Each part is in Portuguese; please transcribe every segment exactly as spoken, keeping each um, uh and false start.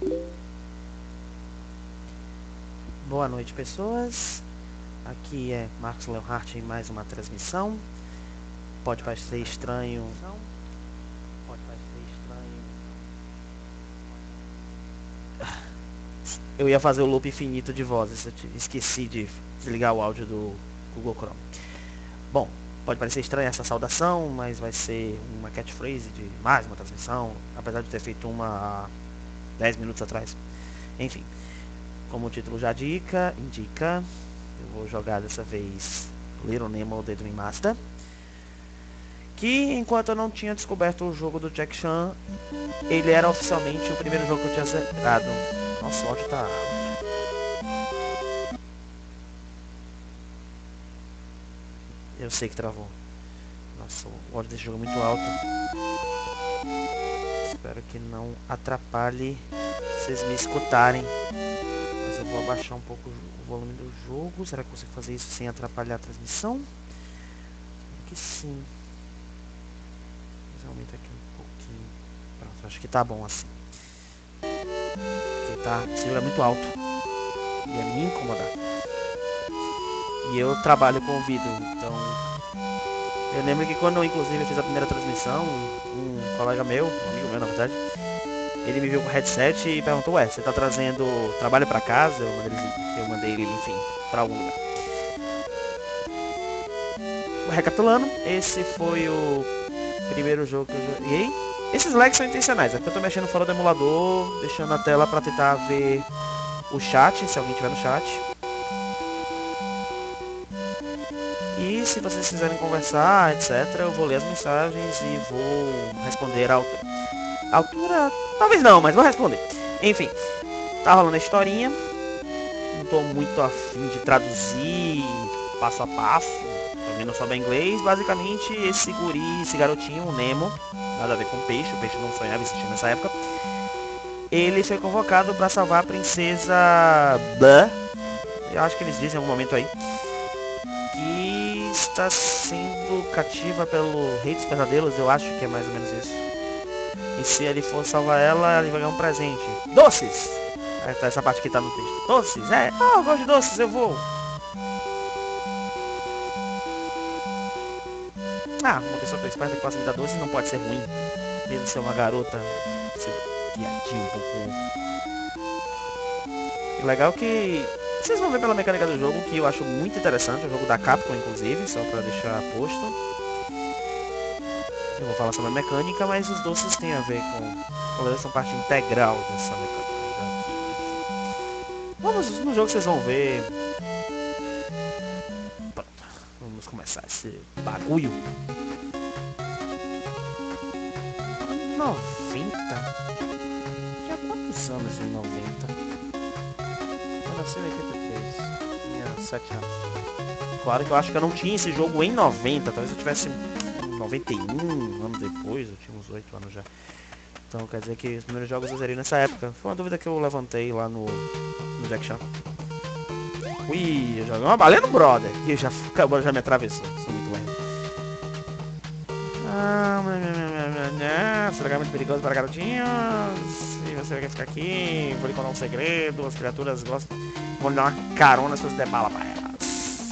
Boa noite, pessoas. Aqui é Marcos Leonhardt em mais uma transmissão. Pode parecer estranho. Pode parecer estranho. Eu ia fazer o loop infinito de vozes. Eu esqueci de desligar o áudio do Google Chrome. Bom, pode parecer estranha essa saudação, mas vai ser uma catchphrase de mais uma transmissão, apesar de ter feito uma há dez minutos atrás. Enfim, como o título já indica, indica, eu vou jogar dessa vez Little Nemo The Dream Master, que enquanto eu não tinha descoberto o jogo do Jack Chan, ele era oficialmente o primeiro jogo que eu tinha zerado. Nossa, o áudio tá... Eu sei que travou. Nossa, o áudio desse jogo é muito alto. Espero que não atrapalhe vocês me escutarem. Mas eu vou abaixar um pouco o volume do jogo. Será que eu consigo fazer isso sem atrapalhar a transmissão? Acho que sim. Vou aumentar aqui um pouquinho. Pronto, acho que tá bom assim. Porque tá, esse jogo é muito alto. E é me incomodar. E eu trabalho com ouvido, então... Eu lembro que quando eu, inclusive, eu fiz a primeira transmissão, um colega meu, um amigo meu, na verdade, ele me viu com o headset e perguntou, ué, você tá trazendo trabalho pra casa? Eu mandei ele, eu mandei ele enfim, pra algum lugar. Recapitulando, esse foi o primeiro jogo que eu joguei. Esses lags são intencionais, é porque eu tô mexendo fora do emulador, deixando a tela pra tentar ver o chat, se alguém tiver no chat. E se vocês quiserem conversar, etcétera, eu vou ler as mensagens e vou responder à altura. A altura, talvez não, mas vou responder. Enfim, tá rolando a historinha. Não tô muito afim de traduzir passo a passo. Também não souber inglês. Basicamente, esse guri, esse garotinho, o Nemo, nada a ver com peixe, o peixe não sonhava existir nessa época. Ele foi convocado para salvar a princesa Blá. Eu acho que eles dizem em algum momento aí. Que está sendo cativa pelo Rei dos Pesadelos, eu acho que é mais ou menos isso. E se ele for salvar ela, ele vai ganhar um presente. Doces! Essa parte aqui tá no texto. Doces, é. Ah, eu gosto de doces, eu vou. Ah, uma pessoa que esperta que possa me dar doces não pode ser ruim. Mesmo ser uma garota, ser piadinha um pouco. E legal que vocês vão ver pela mecânica do jogo, que eu acho muito interessante. O jogo da Capcom, inclusive, só pra deixar posto. Eu vou falar sobre a mecânica, mas os doces têm a ver com... Eles são parte integral dessa mecânica. Vamos no jogo, vocês vão ver. Pronto, vamos começar esse bagulho. noventa? Tinha quantos anos em noventa? Eu nasci em oitenta e três. Tinha sete anos. Claro que eu acho que eu não tinha esse jogo em noventa. Talvez eu tivesse em noventa e um, um ano depois. Eu tinha uns oito anos já. Então quer dizer que os primeiros jogos eu zerei nessa época. Foi uma dúvida que eu levantei lá no, no Jack Chan. Ui, eu joguei uma baleia no brother. E já acabou, já me atravessou. Sou muito lento. Ah, esse lugar é muito perigoso para garotinhos. Se você quer ficar aqui, vou lhe contar um segredo. As criaturas gostam. Vou lhe dar uma carona se você der bala pra elas.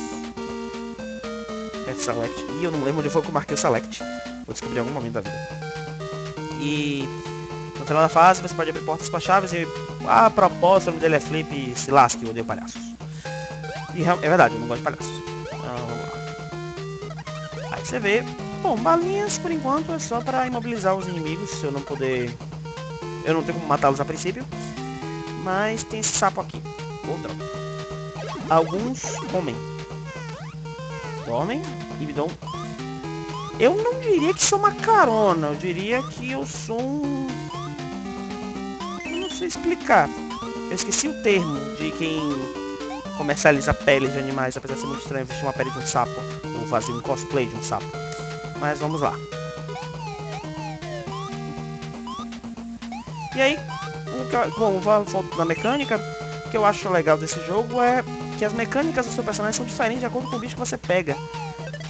É select. E eu não lembro onde foi que eu marquei o select. Vou descobrir em algum momento da vida. E no final da fase você pode abrir portas com as chaves e a propósito, o nome dele é Flip, se lasque, eu odeio palhaços. E é verdade, eu não gosto de palhaços. Então, vamos lá. Aí você vê, bom, balinhas por enquanto é só para imobilizar os inimigos, se eu não poder... Eu não tenho como matá-los a princípio, mas tem esse sapo aqui. Outra. Alguns comem. Dormem e me dão... Eu não diria que sou uma carona, eu diria que eu sou um... Eu não sei explicar. Eu esqueci o termo de quem comercializa peles de animais, apesar de ser muito estranho vestir uma pele de um sapo, ou fazer um cosplay de um sapo. Mas vamos lá. E aí, o que eu, bom, volto na mecânica, o que eu acho legal desse jogo é que as mecânicas do seu personagem são diferentes de acordo com o bicho que você pega.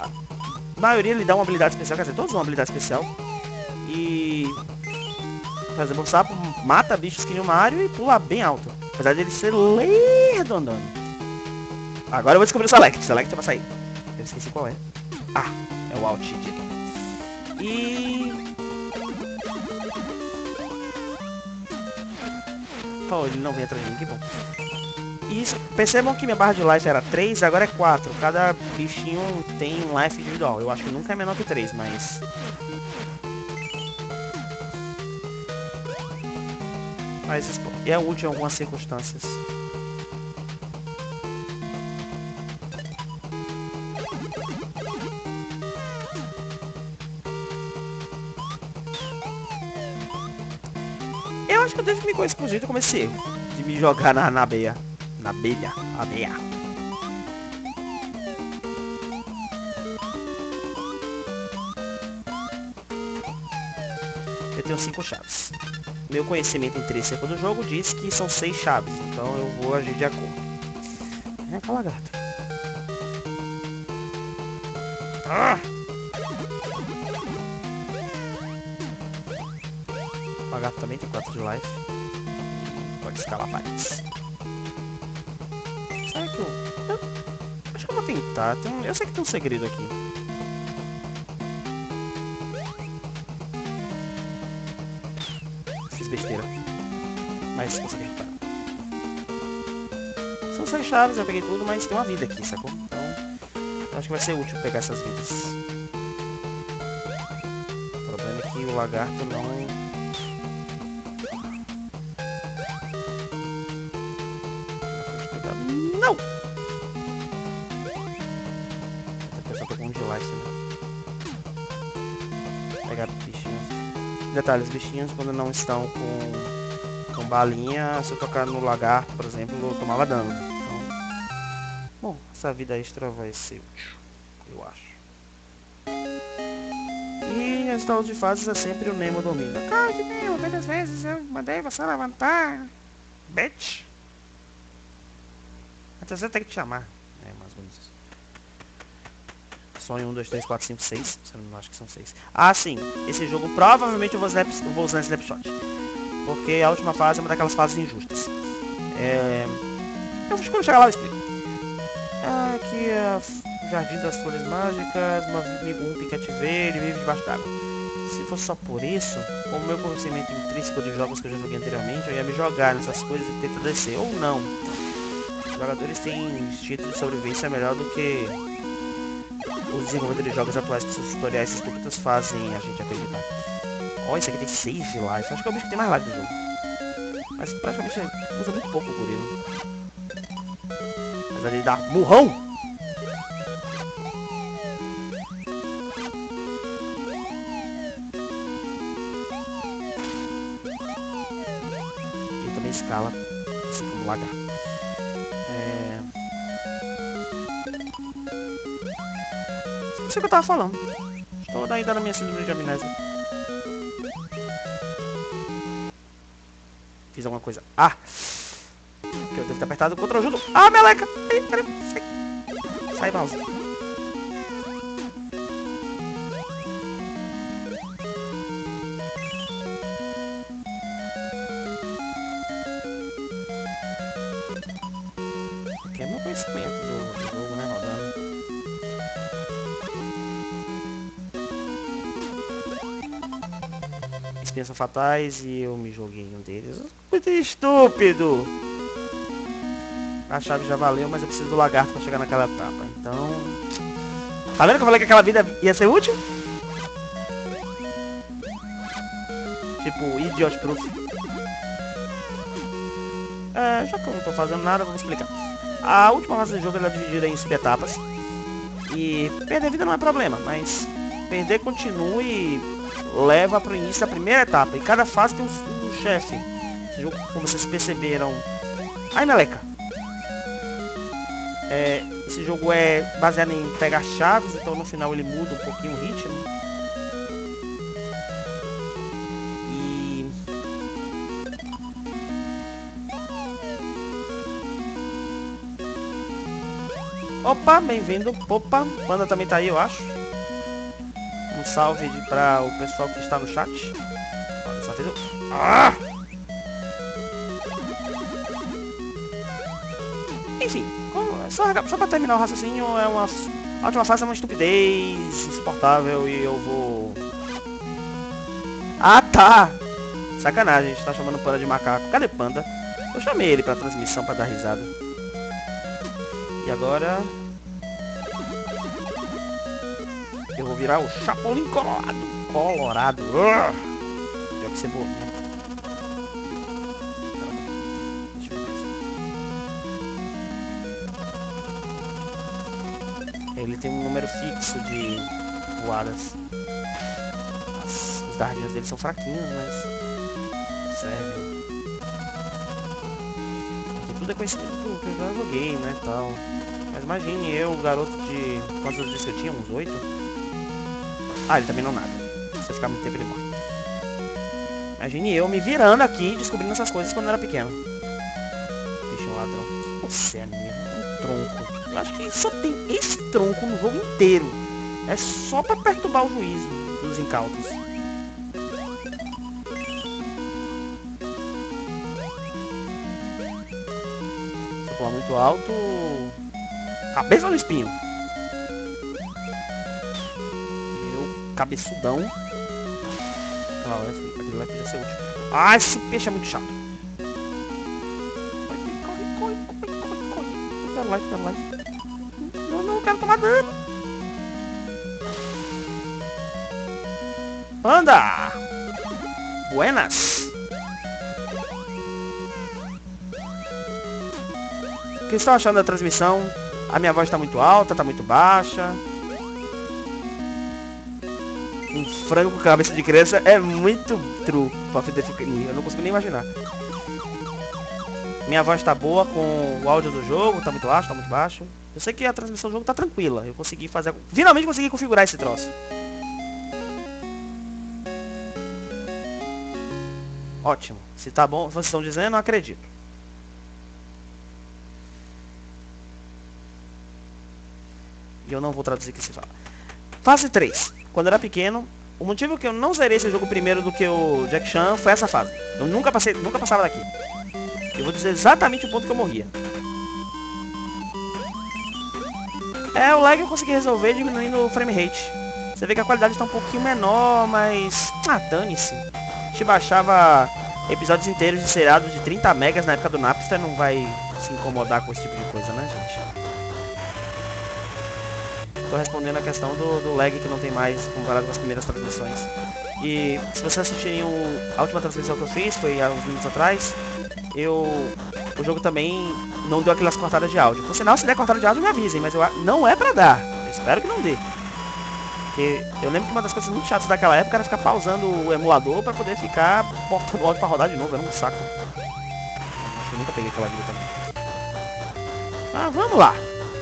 A maioria lhe dá uma habilidade especial, quer dizer, todos dão uma habilidade especial. E... fazer bom sapo, mata bichos que nem o Mario e pula bem alto. Apesar de ele ser lerdo andando. Agora eu vou descobrir o Select. O Select vai sair. Eu esqueci qual é. Ah, é o Alt dito. E... Pô, ele não vem atrás de mim, que bom. E isso, percebam que minha barra de life era três, agora é quatro. Cada bichinho tem um life individual. Eu acho que nunca é menor que três, mas... Mas é útil em algumas circunstâncias. Eu acho que eu desde que me conheço com jeito eu comecei de me jogar na, na beia. Na abelha. Abelha. Eu tenho cinco chaves. Meu conhecimento intrínseco do jogo diz que são seis chaves. Então eu vou agir de acordo. Vem cá, lagarto. Ah! O lagarto também tem quatro de life. Pode escalar paredes. Será que eu... eu... Acho que eu vou tentar. Tem um... Eu sei que tem um segredo aqui. Fiz besteira. Mas consegui reparar. São seis chaves, eu peguei tudo, mas tem uma vida aqui, sacou? Então, eu acho que vai ser útil pegar essas vidas. O problema é que o lagarto não... Não! A pessoa pegou um de life, né? Pegar bichinhos. Detalhes, bichinhos quando não estão com, com balinha, se eu tocar no lagarto, por exemplo, eu tomava dano. Então, bom, essa vida extra vai ser útil, eu acho. E as tal de fases é sempre o Nemo domina. Cara, que Nemo, muitas vezes eu mandei você levantar. Bitch. Até você tem que te chamar. É, mais ou menos isso. Sonho um, dois, três, quatro, cinco, seis. Eu não acho que são seis. Ah, sim. Esse jogo provavelmente eu vou, snap, eu vou usar Snapshot. Porque a última fase é uma daquelas fases injustas. É... Eu acho que quando chegar lá eu explico. Ah, aqui é o Jardim das Flores Mágicas. Um piquete verde vive debaixo d'água. Se fosse só por isso, com o meu conhecimento intrínseco de jogos que eu já joguei anteriormente, eu ia me jogar nessas coisas e tentar descer. Ou não. Os jogadores têm instinto de sobrevivência melhor do que os desenvolvedores de jogos atuais que seus tutoriais estúpidos fazem a gente acreditar. Ó, oh, isso aqui tem seis de life. Acho que é o bicho que tem mais life do jogo. Mas praticamente usa muito pouco o gorila. Mas ele dá murrão! Ele também escala, assim como o lagarto. Não sei o que eu tava falando. Estou ainda na minha síndrome de amnésia. Fiz alguma coisa. Ah! Que eu devo ter apertado o controle junto. Ah, meleca! Peraí, peraí. Sai, sai mouse. Aqui é meu conhecimento do, do jogo, né? Rodando. Espinhas são fatais e eu me joguei em um deles. Muito estúpido! A chave já valeu, mas eu preciso do lagarto pra chegar naquela etapa. Então... Tá vendo que eu falei que aquela vida ia ser útil? Tipo, idiot proof. É, já que eu não tô fazendo nada, vamos explicar. A última fase do jogo ela é dividida em subetapas. E perder vida não é problema, mas perder continua e leva para o início da primeira etapa. E cada fase tem um, um chefe. Esse jogo, como vocês perceberam... Ai, meleca! É, esse jogo é baseado em pegar chaves, então no final ele muda um pouquinho o ritmo. E... Opa, bem-vindo. Opa, Panda também tá aí, eu acho. Um salve para o pessoal que está no chat. Ó, desafiador. Ah! Enfim, só, só pra terminar o raciocínio, é uma, a última fase é uma estupidez insuportável e eu vou... Ah, tá! Sacanagem, a gente tá chamando o Panda de macaco. Cadê Panda? Eu chamei ele pra transmissão pra dar risada. E agora... eu vou virar o Chapolin Colorado. Colorado. Deve ser bom, né? Ele tem um número fixo de voadas. As, os dardinhos dele são fraquinhos, mas... serve. Aqui tudo é conhecimento que eu já joguei, né, tal. Mas imagine eu, garoto de... quantos eu disse que eu tinha? Uns oito? Ah, ele também não nada. Se você ficar muito tempo ele morre. Imagine eu me virando aqui, descobrindo essas coisas quando eu era pequeno. Deixa um ladrão. Você é mesmo um tronco. Eu acho que só tem esse tronco no jogo inteiro. É só pra perturbar o juízo dos incautos. Se eu pular muito alto... cabeça no espinho. Eu, cabeçudão. Olha lá, aquele lá podia ser útil. Ah, esse peixe é muito chato. Corre, corre, corre, corre, corre. Não quero life, não quero life. Não, não quero tomar dano. Anda! Buenas! O que vocês estão achando da transmissão? A minha voz está muito alta, está muito baixa. Um frango com cabeça de criança é muito true pra definir. Eu não consigo nem imaginar. Minha voz está boa com o áudio do jogo, está muito alto, está muito baixo. Eu sei que a transmissão do jogo está tranquila. Eu consegui fazer... finalmente consegui configurar esse troço. Ótimo. Se tá bom, vocês estão dizendo, eu acredito. E eu não vou traduzir o que se fala. Fase três. Quando eu era pequeno, o motivo que eu não zerei esse jogo primeiro do que o Jack Chan foi essa fase. Eu nunca passei, nunca passava daqui. Eu vou dizer exatamente o ponto que eu morria. É, o lag eu consegui resolver diminuindo o frame rate. Você vê que a qualidade está um pouquinho menor, mas... ah, dane-se. A gente baixava episódios inteiros de seriados de trinta megas na época do Napster, não vai se incomodar com esse tipo de coisa, né, gente? Tô respondendo a questão do, do lag que não tem mais comparado com as primeiras transmissões. E se vocês assistirem o, a última transmissão que eu fiz, foi há uns minutos atrás, eu... o jogo também não deu aquelas cortadas de áudio. Por sinal, se der cortada de áudio, me avisem, mas eu, não é pra dar. Eu espero que não dê. Porque eu lembro que uma das coisas muito chatas daquela época era ficar pausando o emulador pra poder ficar botando o áudio pra rodar de novo. Era um saco. Acho que eu nunca peguei aquela vida também. Ah, vamos lá.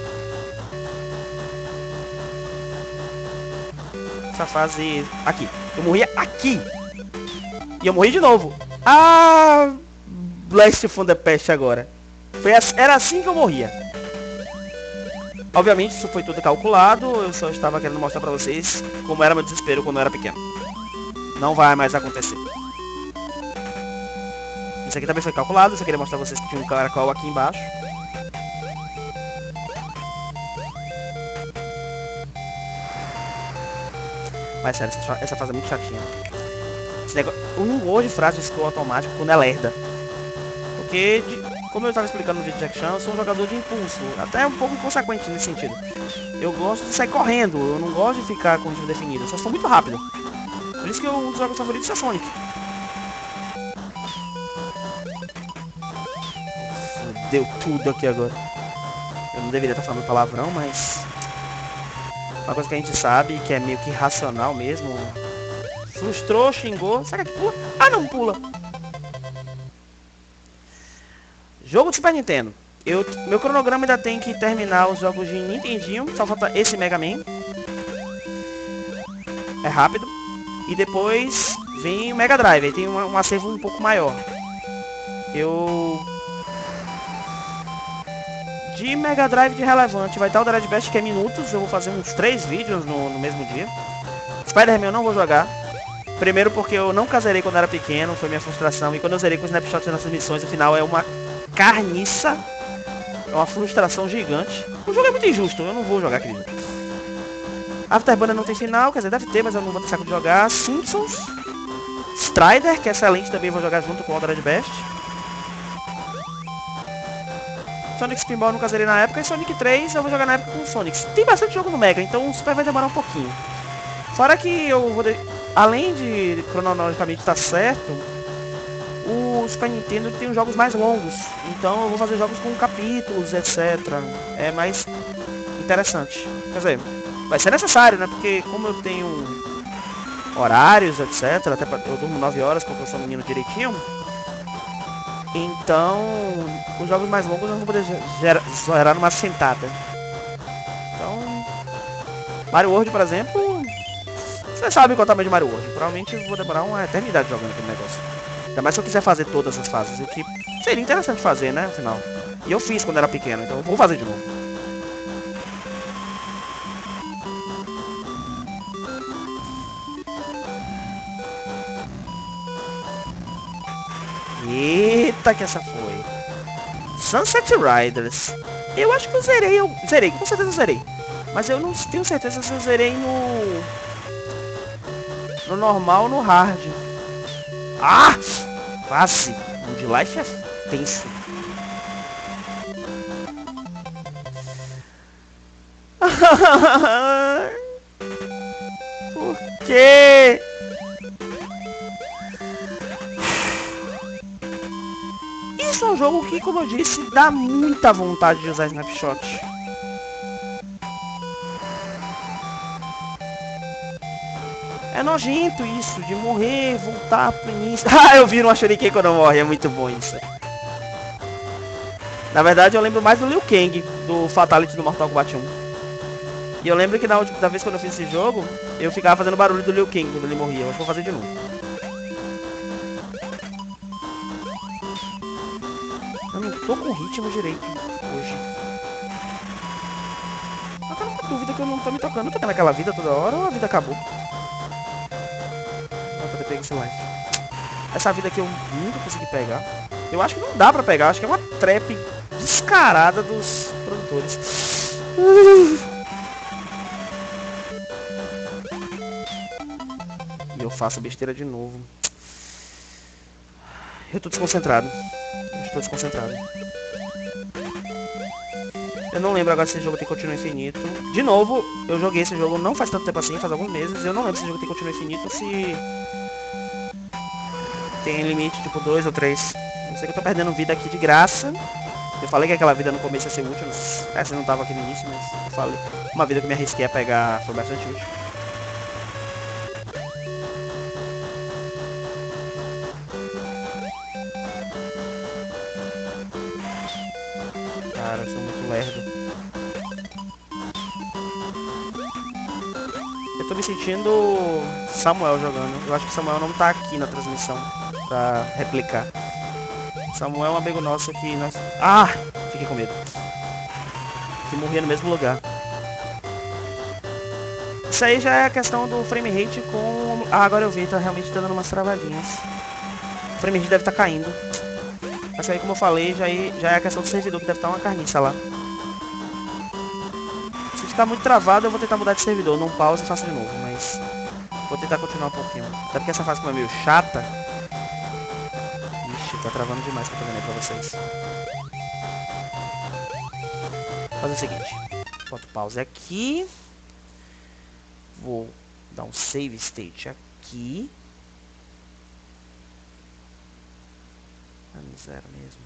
Essa fase aqui. Eu morria aqui. E eu morri de novo. Ah, Blast from the Past agora. Foi assim, era assim que eu morria. Obviamente isso foi tudo calculado. Eu só estava querendo mostrar pra vocês como era meu desespero quando eu era pequeno. Não vai mais acontecer. Isso aqui também foi calculado. Eu só queria mostrar pra vocês que tinha um caracol aqui embaixo. Mas sério, essa, essa fase é muito chatinha. Esse negócio, eu não gosto de frase de scroll automático quando é lerda. Porque, de, como eu estava explicando no vídeo de Jack Chan, eu sou um jogador de impulso. Até um pouco inconsequente nesse sentido. Eu gosto de sair correndo, eu não gosto de ficar com o ritmo definido. Eu só sou muito rápido. Por isso que eu, um dos jogos favoritos é Sonic. Deu tudo aqui agora. Eu não deveria estar falando palavrão, mas... uma coisa que a gente sabe, que é meio que racional mesmo. Frustrou, xingou. Será que pula? Ah, não pula. Jogo de Super Nintendo. Eu, meu cronograma ainda tem que terminar os jogos de Nintendinho. Só falta esse Mega Man. É rápido. E depois vem o Mega Drive. Aí tem um, um acervo um pouco maior. Eu... de Mega Drive de relevante vai estar o Dread Best, que é minutos. Eu vou fazer uns três vídeos no, no mesmo dia. Spider-Man eu não vou jogar. Primeiro porque eu nunca zerei quando era pequeno, foi minha frustração. E quando eu zerei com o Snapshot nessas missões, o final é uma carniça. É uma frustração gigante. O jogo é muito injusto, eu não vou jogar aquele jogo. Afterburner não tem final, quer dizer, deve ter, mas eu não vou ter saco de jogar. Simpsons. Strider, que é excelente, também vou jogar junto com o Altered Best. Sonic Spinball eu nunca zerei na época, e Sonic três eu vou jogar na época com o Sonic. Tem bastante jogo no Mega, então o Super vai demorar um pouquinho. Fora que eu vou... De... Além de cronologicamente estar certo, o Super Nintendo tem os jogos mais longos. Então eu vou fazer jogos com capítulos, etcétera. É mais interessante. Quer dizer, vai ser necessário, né? Porque como eu tenho horários, etcétera. Até pra... eu durmo nove horas porque eu sou um menino direitinho. Então, os jogos mais longos eu não vou poder zerar numa sentada. Então, Mario World, por exemplo, você sabe qual é o tamanho de Mario World. Provavelmente eu vou demorar uma eternidade jogando aquele negócio. Ainda mais se eu quiser fazer todas as fases, o que seria interessante fazer, né, afinal. E eu fiz quando era pequeno, então eu vou fazer de novo. Eita, que essa foi. Sunset Riders. Eu acho que eu zerei, eu zerei, com certeza eu zerei. Mas eu não tenho certeza se eu zerei no... No normal ou no hard. Ah! Quase. O de life é tenso. Por quê? Isso é um jogo que, como eu disse, dá muita vontade de usar Snapshot. É nojento isso, de morrer, voltar pro início. Ah, eu vi uma Shuriken quando morre, é muito bom isso. Na verdade, eu lembro mais do Liu Kang, do Fatality do Mortal Kombat um. E eu lembro que na última vez quando eu fiz esse jogo, eu ficava fazendo barulho do Liu Kang quando ele morria. Eu acho que vou fazer de novo. Eu não tô com ritmo direito hoje. Eu tô com dúvida que eu não tô me tocando. Eu tô tendo aquela vida toda hora ou a vida acabou? Pra poder pegar esse life. Essa vida que eu nunca consegui pegar. Eu acho que não dá pra pegar. Acho que é uma trap descarada dos produtores. E eu faço besteira de novo. Eu tô desconcentrado. Eu estou desconcentrado. Eu não lembro agora se esse jogo tem continuo infinito. De novo, eu joguei esse jogo não faz tanto tempo assim, faz alguns meses. Eu não lembro se esse jogo tem continuo infinito, se tem limite, tipo dois ou três. Não sei que eu tô perdendo vida aqui de graça. Eu falei que aquela vida no começo ia ser útil. É, você não tava aqui no início, mas eu falei. Uma vida que eu me arrisquei a pegar foi bastante útil. Cara, eu sou muito lerdo. Eu tô me sentindo Samuel jogando. Eu acho que Samuel não tá aqui na transmissão pra replicar. Samuel é um amigo nosso que nós... Ah! Fiquei com medo. Que morria no mesmo lugar. Isso aí já é a questão do frame rate com... Ah, agora eu vi, tá realmente tá dando umas travadinhas. O frame rate deve estar tá caindo. Mas aí, como eu falei, já é, já é a questão do servidor, que deve estar tá uma carniça lá. Se ficar muito travado, eu vou tentar mudar de servidor. Não pausa e faço de novo, mas... Vou tentar continuar um pouquinho. Até porque essa fase como é meio chata... Ixi, tá travando demais que eu tô vendo aí pra vocês. Vou fazer o seguinte. Boto pause aqui. Vou dar um save state aqui. Ah, zero mesmo.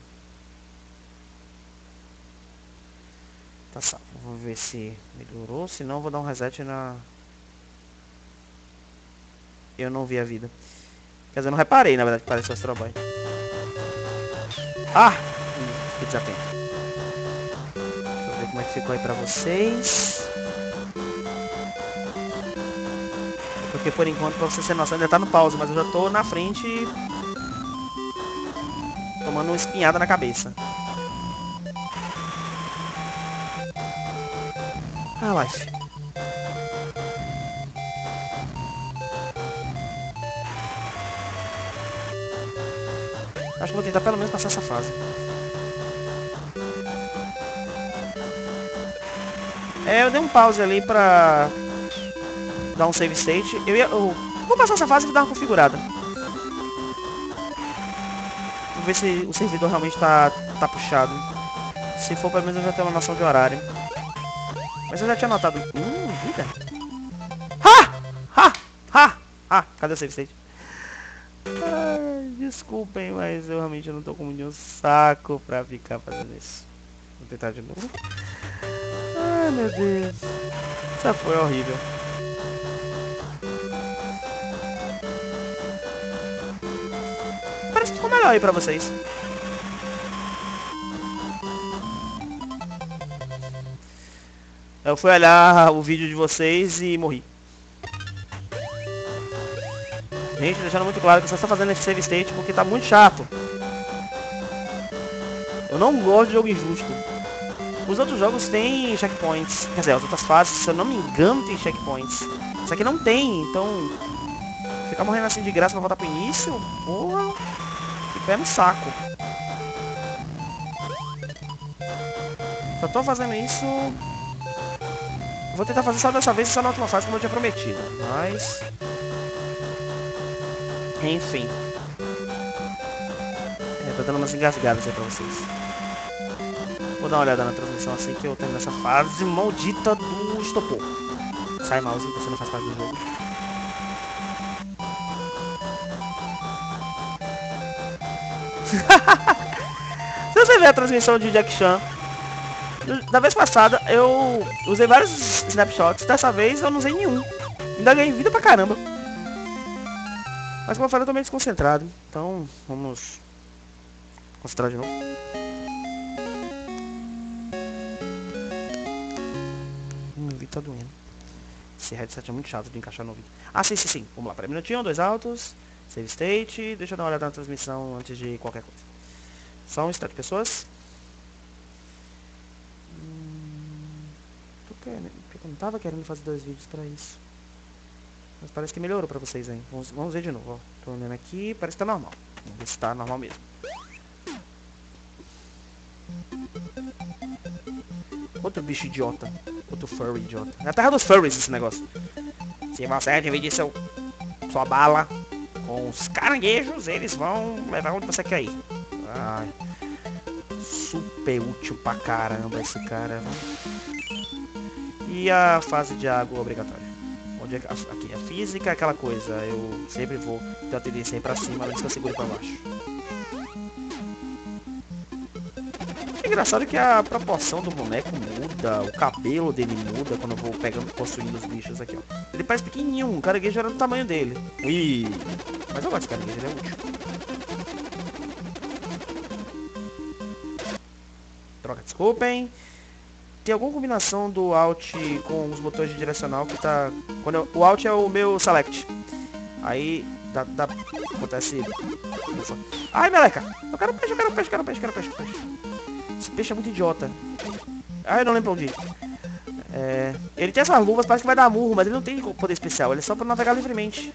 Tá salvo. Vou ver se melhorou. Se não, vou dar um reset na... Eu não vi a vida. Quer dizer, eu não reparei, na verdade, que pareceu Astro Boy. Ah! Que desatento. Deixa eu ver como é que ficou aí pra vocês. Porque por enquanto, pra vocês terem noção, ainda tá no pause, mas eu já tô na frente tomando uma espinhada na cabeça. Ah, life. Acho que vou tentar pelo menos passar essa fase. É, eu dei um pause ali pra dar um save state. Eu ia... Eu vou passar essa fase e dar uma configurada. Vou ver se o servidor realmente tá, tá puxado. Se for, pelo menos eu já tenho uma noção de horário. Mas eu já tinha notado. Hum, vida. Ha! Ha! Ha! Ha! Cadê o save state? Ai, desculpem, mas eu realmente não tô com nenhum saco pra ficar fazendo isso. Vou tentar de novo. Ai, meu Deus. Essa foi horrível. Parece que ficou melhor aí pra vocês. Eu fui olhar o vídeo de vocês e morri. Gente, deixando muito claro que você está fazendo esse save state porque tá muito chato. Eu não gosto de jogo injusto. Os outros jogos têm checkpoints. Quer dizer, as outras fases, se eu não me engano, tem checkpoints. Isso aqui não tem, então... Ficar morrendo assim de graça pra voltar pro início? Porra... Que pé no saco. Só tô fazendo isso... Vou tentar fazer só dessa vez e só na última fase como eu tinha prometido. Mas... Enfim. É, tô dando umas engasgadas aí pra vocês. Vou dar uma olhada na transmissão assim que eu termino essa fase maldita do estopor. Sai, mouse, você não faz parte do jogo. Se você ver a transmissão de Jack Chan, da vez passada eu usei vários snapshots, dessa vez eu não usei nenhum. Ainda ganhei vida pra caramba. Mas como eu falei, eu tô meio desconcentrado. Então, vamos concentrar de novo. Hum, o ouvido tá doendo. Esse headset é muito chato de encaixar no ouvido. Ah, sim, sim, sim. Vamos lá, pera um minutinho, dois altos. Save state. Deixa eu dar uma olhada na transmissão antes de qualquer coisa. Só um instante, pessoas. Hum, tô querendo, porque eu não tava querendo fazer dois vídeos pra isso. Mas parece que melhorou pra vocês aí. Vamos, vamos ver de novo, ó. Tô olhando aqui, parece que tá normal. Vamos ver se tá normal mesmo. Outro bicho idiota. Outro furry idiota. É a terra dos furries esse negócio. Se você dividir seu, sua bala com os caranguejos, eles vão levar onde você quer ir. Ai, super útil pra caramba esse cara. Viu? E a fase de água obrigatória. Onde é, aqui, a física é aquela coisa. Eu sempre vou ter a tendência a ir pra cima, antes que eu segure pra baixo. É engraçado que a proporção do boneco muda, o cabelo dele muda quando eu vou pegando, possuindo os bichos aqui, ó. Ele parece pequenininho, um caranguejo era do tamanho dele. Ui! Mas eu gosto de caranguejo, ele é útil. Troca, desculpem. Tem alguma combinação do Alt com os botões de direcional que tá... Quando eu... O Alt é o meu Select. Aí dá... dá... acontece... Ai, meleca! Eu quero peixe, eu quero peixe, eu quero peixe, eu quero peixe, peixe. Esse peixe é muito idiota. Ai, eu não lembro onde ir. É... Ele tem essas luvas, parece que vai dar murro, mas ele não tem poder especial. Ele é só pra navegar livremente.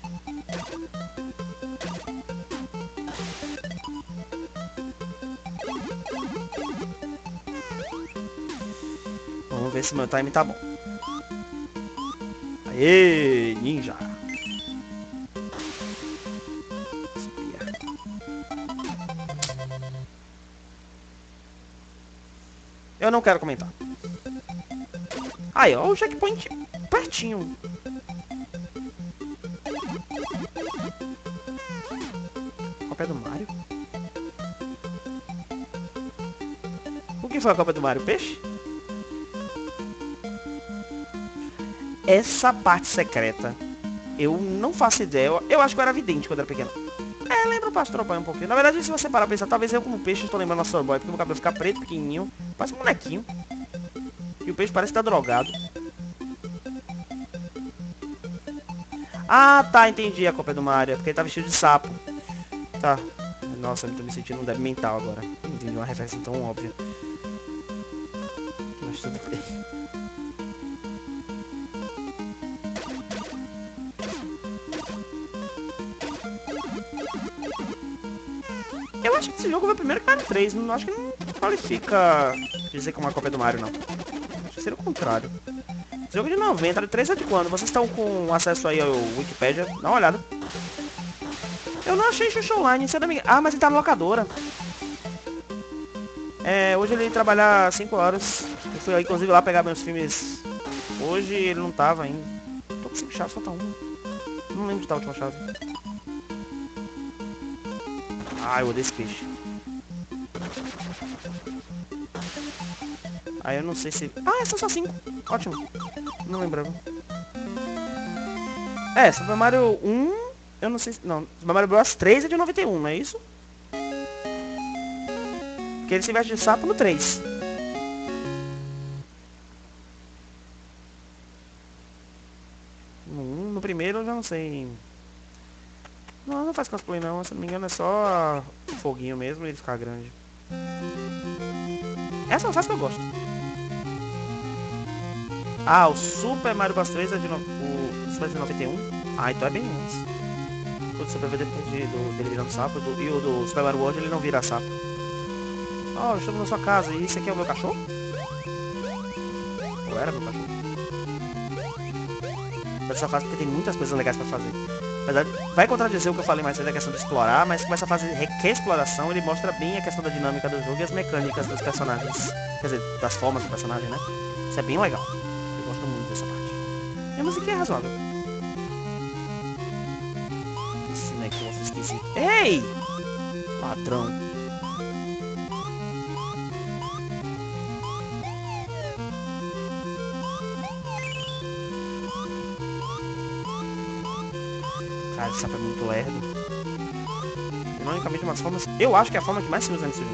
Vamos ver se meu time tá bom. Aê, ninja. Eu não quero comentar. Aí, ó, o checkpoint pertinho. Cópia do Mario? O que foi a cópia do Mario? Peixe? Essa parte secreta, eu não faço ideia. Eu acho que eu era vidente quando era pequeno. É, lembra o Astro Boy um pouquinho. Na verdade, se você parar pra pensar, talvez eu como peixe estou lembrando do Astro Boy, porque meu cabelo fica preto, pequenininho, parece um bonequinho. E o peixe parece que tá drogado. Ah, tá, entendi a cópia do Mario, porque ele tá vestido de sapo. Tá. Nossa, eu tô me sentindo um débil mental agora. Não entendi uma referência tão óbvia. Mas tudo bem. Eu acho que esse jogo foi o primeiro que Mario três. Não acho que não qualifica dizer que é uma cópia do Mario, não. Acho que seria o contrário. Esse jogo é de noventa, o três é de quando? Vocês estão com acesso aí ao Wikipedia? Dá uma olhada. Eu não achei Xuxa Online, você não me... Ah, mas ele tá na locadora. É, hoje ele ia trabalhar cinco horas. Eu fui inclusive lá pegar meus filmes. Hoje ele não tava ainda. Tô com cinco chaves, falta uma. Não lembro de tá a última chave. Ah, eu odeio esse peixe. Aí eu não sei se... Ah, são só cinco. Ótimo. Não lembrava. É, Super Mario um... Eu não sei se... Não, Super Mario Bros três é de noventa e um, não é isso? Porque ele se veste de sapo no três. No um, no primeiro eu já não sei... Não, não faz cosplay não, se não me engano é só foguinho mesmo e ele ficar grande. Essa é uma fase que eu gosto. Ah, o Super Mario Bros três é de, no... o Super de noventa e um. Ah, então é bem antes. O do Super depois de, do, dele virando sapo do, e o do Super Mario World ele não vira sapo. Oh, eu estou na sua casa e esse aqui é o meu cachorro? Ou era meu cachorro? Essa fase porque tem muitas coisas legais pra fazer. Na verdade, vai contradizer o que eu falei mais cedo da questão de explorar, mas como essa fase requer exploração, ele mostra bem a questão da dinâmica do jogo e as mecânicas dos personagens. Quer dizer, das formas do personagem, né? Isso é bem legal. Eu gosto muito dessa parte. E a música é razoável. Esse negócio esquisito. Ei! Ladrão. Cara, esse sapo é muito lerdo. Ironicamente, umas formas... Eu acho que é a forma que mais se usa nesse jogo.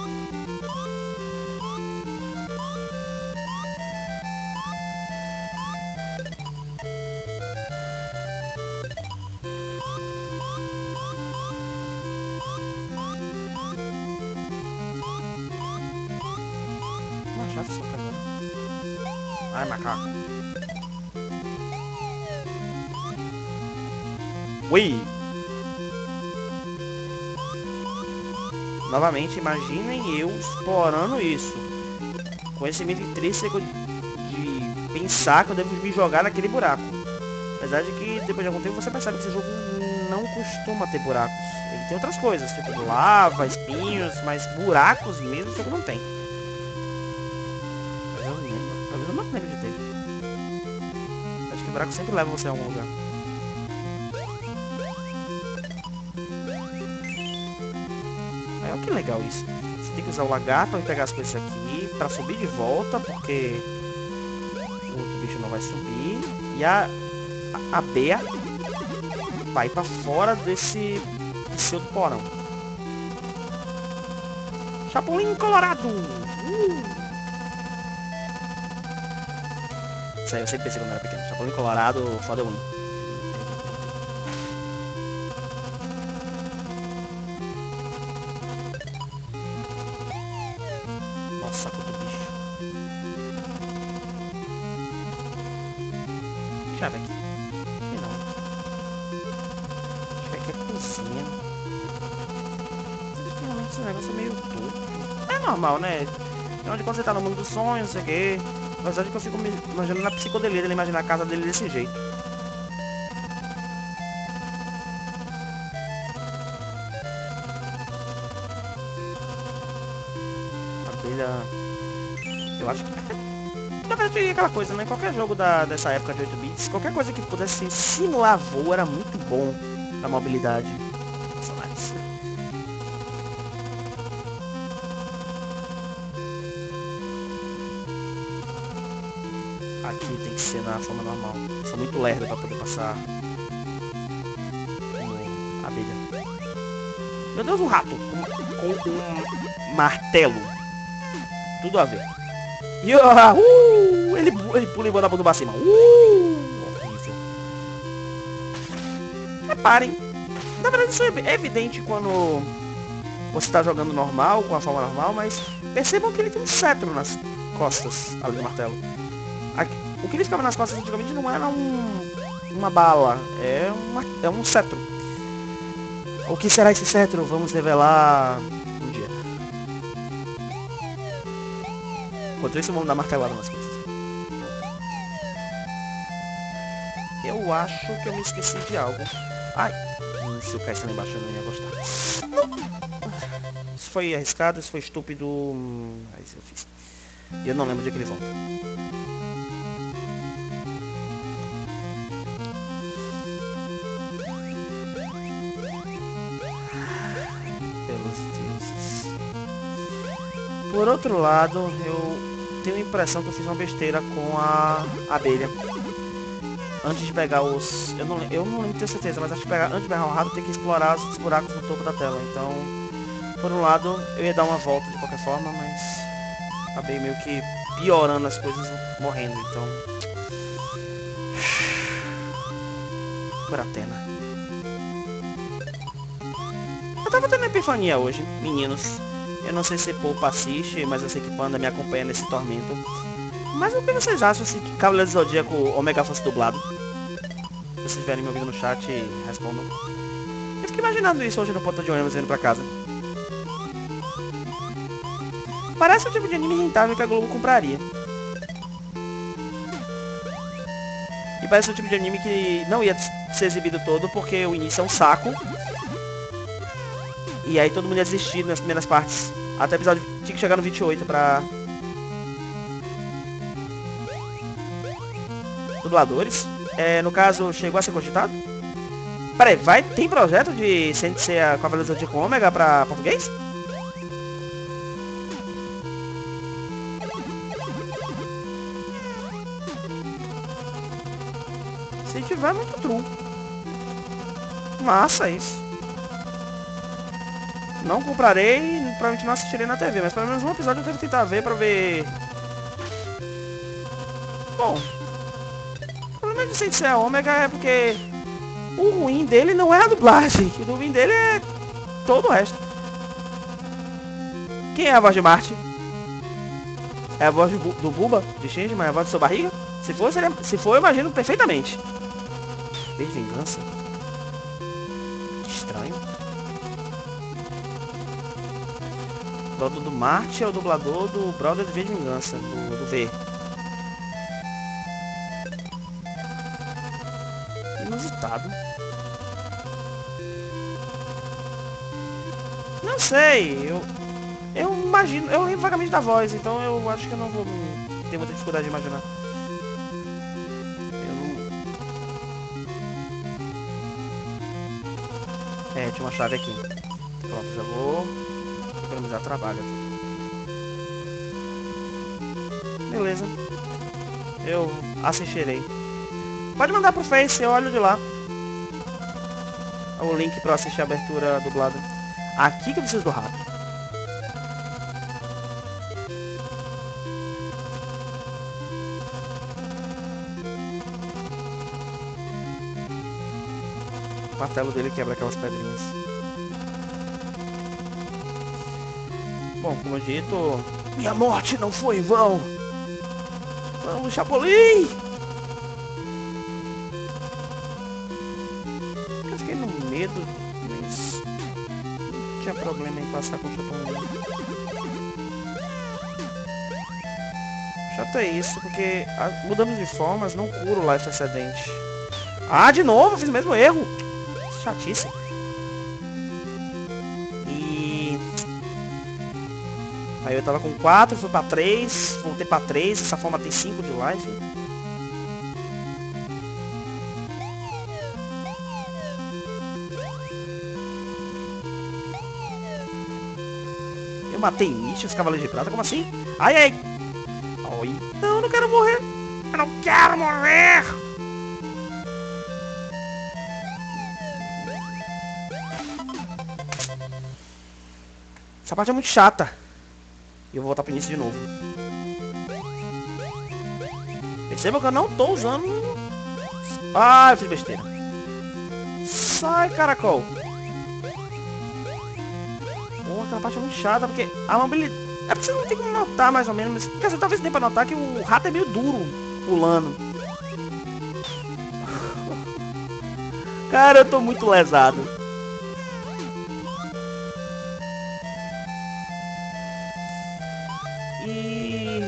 Uma chave só, cara. Ai, macaco. Ui! Novamente, imaginem eu explorando isso. Conhecimento intrínseco de pensar que eu devo me jogar naquele buraco. Apesar de que depois de algum tempo você percebe que esse jogo não costuma ter buracos. Ele tem outras coisas, tipo lava, espinhos, mas buracos mesmo o jogo não tem. Mas eu não lembro. Talvez eu não lembro de ter. Acho que o buraco sempre leva você a algum lugar. Olha que legal isso. Você tem que usar o lagarto para pegar as coisas aqui, para subir de volta, porque o outro bicho não vai subir. E a, a, a Bea vai para fora desse, desse outro porão. Chapolin Colorado! Uh! Isso aí eu sempre pensei quando era pequeno. Chapolin Colorado, foda um. Nossa, quanto bicho. Deixa eu ver aqui. Aqui não. Deixa eu ver aqui a cozinha. Realmente esse negócio é meio torto. É normal, né? É onde quando você tá no mundo dos sonhos, não sei o quê. Na verdade que eu fico me imaginando na psicodelia dele imaginar a casa dele desse jeito. Abelha... Eu acho que... Na verdade é aquela coisa, né? Qualquer jogo da, dessa época de oito bits, qualquer coisa que pudesse simular voo era muito bom pra mobilidade. Personagens. Aqui tem que ser na forma normal. Sou muito lerdo pra poder passar como abelha. Meu Deus, um rato com, com um martelo. Tudo a ver. E uh, ele, ele pula e bota a bunda pra cima. Uh, horrível. Reparem. Na verdade isso é evidente quando você está jogando normal, com a forma normal, mas percebam que ele tem um cetro nas costas, além do martelo. Aqui, o que ele ficava nas costas antigamente não era um, uma bala, é, uma, é um cetro. O que será esse cetro? Vamos revelar um dia. Enquanto isso, vamos dar martelada nas coisas. Eu acho que eu me esqueci de algo. Ai, se eu caísse lá embaixo eu não ia gostar. Não. Isso foi arriscado, isso foi estúpido. Mas eu fiz. E eu não lembro de que ele volta. Pelos deuses. Por outro lado, eu tenho a impressão que eu fiz uma besteira com a abelha. Antes de pegar os... Eu não, eu não tenho certeza, mas acho que pegar, antes de pegar o rato tem que explorar os buracos no topo da tela. Então, por um lado, eu ia dar uma volta de qualquer forma, mas acabei meio que piorando as coisas, morrendo. Então... Por Atena. Eu tava tendo uma epifania hoje, meninos. Eu não sei se Poupa assiste, mas eu sei que Panda me acompanha nesse tormento. Mas o que vocês acham assim, que Cavaleiro do Zodíaco Omega fosse dublado? Se vocês estiverem me ouvindo no chat, respondam. Eu fiquei imaginando isso hoje no ponto de ônibus indo pra casa. Parece o tipo de anime rentável que a Globo compraria. E parece o tipo de anime que não ia ser exibido todo porque o início é um saco. E aí todo mundo ia desistir nas primeiras partes. Até o episódio tinha que chegar no vinte e oito pra... Dubladores. É, no caso, chegou a ser cogitado? Peraí, vai, tem projeto de ser a Cavaleiro do Zodíaco Ômega pra português? Se tiver, muito true. Massa isso. Não comprarei, provavelmente não assistirei na T V, mas pelo menos um episódio eu devo tentar ver pra ver... Bom... de Sensei Ômega é porque o ruim dele não é a dublagem, o ruim dele é todo o resto. Quem é a voz de Marte? É a voz do, do Buba, de Shinji, mas é a voz de sua barriga? Se for, seria, se for eu imagino perfeitamente. V de Vingança? Que estranho. O dublador do Marte é o dublador do brother de V de Vingança, do, do V. Inusitado. Não sei, eu eu imagino, eu lembro vagamente da voz, então eu acho que eu não vou ter muita dificuldade de imaginar. Eu não... É, tinha uma chave aqui. Pronto, já vou economizar trabalho aqui. Beleza. Eu assistirei. Pode mandar pro Face, eu olho de lá. O link pra assistir a abertura dublada. Aqui que eu preciso do rato. O martelo dele quebra aquelas pedrinhas. Bom, como dito, minha morte não foi em vão. Vamos, Chapolin! Medo, mas não tinha problema em passar com o Chapolin. Chato é isso, porque a, mudando de formas não cura o life excedente. Ah, de novo, eu fiz o mesmo erro. Chatice. E... Aí eu tava com quatro, fui pra três, voltei pra três, essa forma tem cinco de life. Eu matei Nietzsche, os Cavaleiros de Prata, como assim? Ai, ai! Oi. Não, eu não quero morrer! Eu não quero morrer! Essa parte é muito chata. E eu vou voltar pro início de novo. Perceba que eu não tô usando... Ah, eu fiz besteira. Sai, caracol! Aquela parte é muito chata, porque a mobilidade... É porque você não tem como notar mais ou menos, mas quer dizer, talvez dê pra notar que o rato é meio duro pulando. Cara, eu tô muito lesado. E...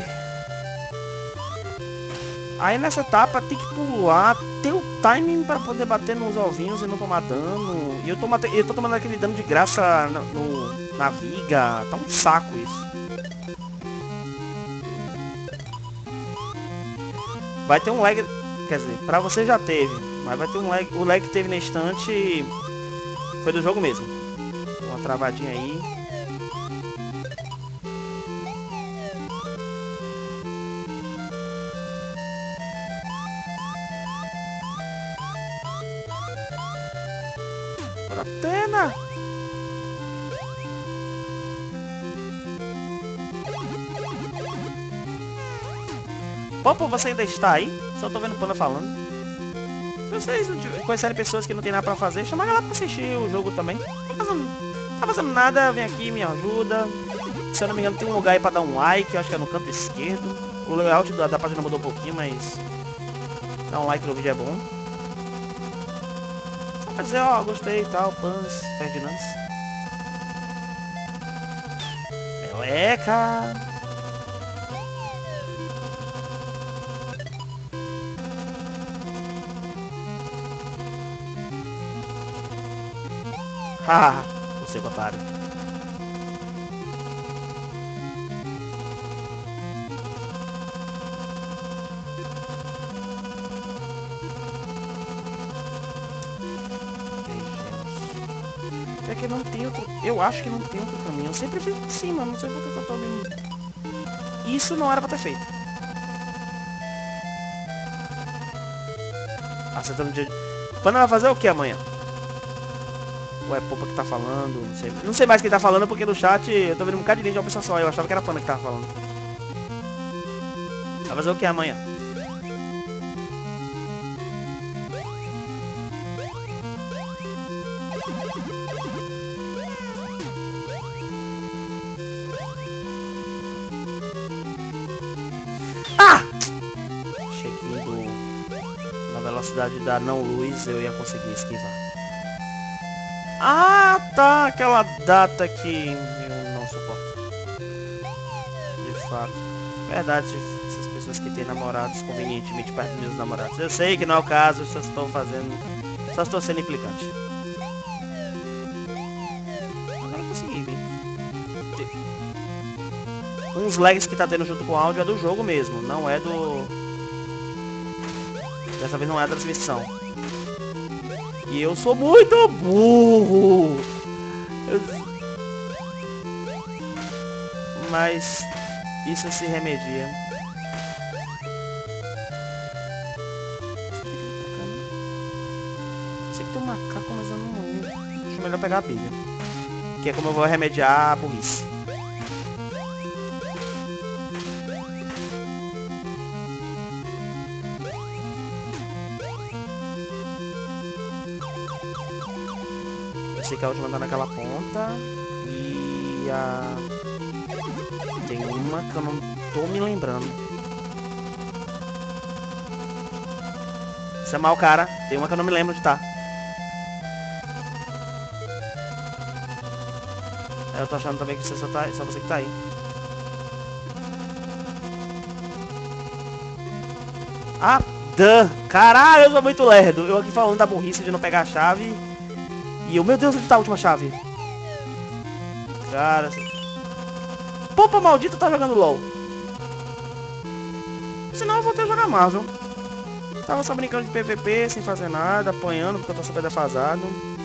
aí nessa etapa tem que pular, ter o timing para poder bater nos ovinhos e não tomar dano. E eu tô, mate... eu tô tomando aquele dano de graça no, no... na viga. Tá um saco isso. Vai ter um lag, quer dizer, pra você já teve, mas vai ter um lag, o lag que teve na instante foi do jogo mesmo. Uma travadinha aí. Pena. Popo, você ainda está aí? Só tô vendo o Panda falando. Se vocês conhecerem pessoas que não tem nada pra fazer, chama ela pra assistir o jogo também. Não tá fazendo, não tá fazendo nada, vem aqui, me ajuda. Se eu não me engano, tem um lugar aí pra dar um like, eu acho que é no canto esquerdo. O layout da, da página mudou um pouquinho, mas dar um like no vídeo é bom. Só pra dizer, ó, gostei e tal, Pans, Ferdinandes. Meleca! Haha, você otário. É que não tem outro. Eu acho que não tem outro caminho. Eu sempre fiz por cima, não sei por que eu tô vendo. Isso não era pra ter feito. Acertando o dia. Quando vai fazer o que amanhã? Ou é Popa que tá falando? Não sei. Não sei mais quem tá falando porque no chat eu tô vendo um bocado de gente de uma pessoa só. Eu achava que era a Pana que tava falando. Vai fazer o que amanhã? Ah! Cheguei na velocidade da não luz, eu ia conseguir esquivar. Ah, tá, aquela data que eu não suporto. De fato. Verdade, essas pessoas que têm namorados convenientemente perto dos meus namorados. Eu sei que não é o caso, só estou fazendo. Só estou sendo implicante. Agora eu consegui, hein? Uns lags que tá tendo junto com o áudio é do jogo mesmo, não é do... Dessa vez não é da transmissão. E eu sou muito burro. Eu... Mas isso se remedia. Sei que tem um macaco, mas eu não... Acho melhor pegar a Bíblia. Que é como eu vou remediar a burrice. Eu sei que a última tá naquela ponta. E a... tem uma que eu não tô me lembrando. Isso é mal, cara. Tem uma que eu não me lembro de tá. Eu tô achando também que você só tá... só você que tá aí. Ah, Dan! Caralho, eu sou muito lerdo. Eu aqui falando da burrice de não pegar a chave. E eu, meu Deus, onde tá a última chave? Cara... Popa maldita tá jogando LOL. Senão eu vou ter que jogar Marvel. Tava só brincando de P V P, sem fazer nada, apanhando porque eu tô super defasado.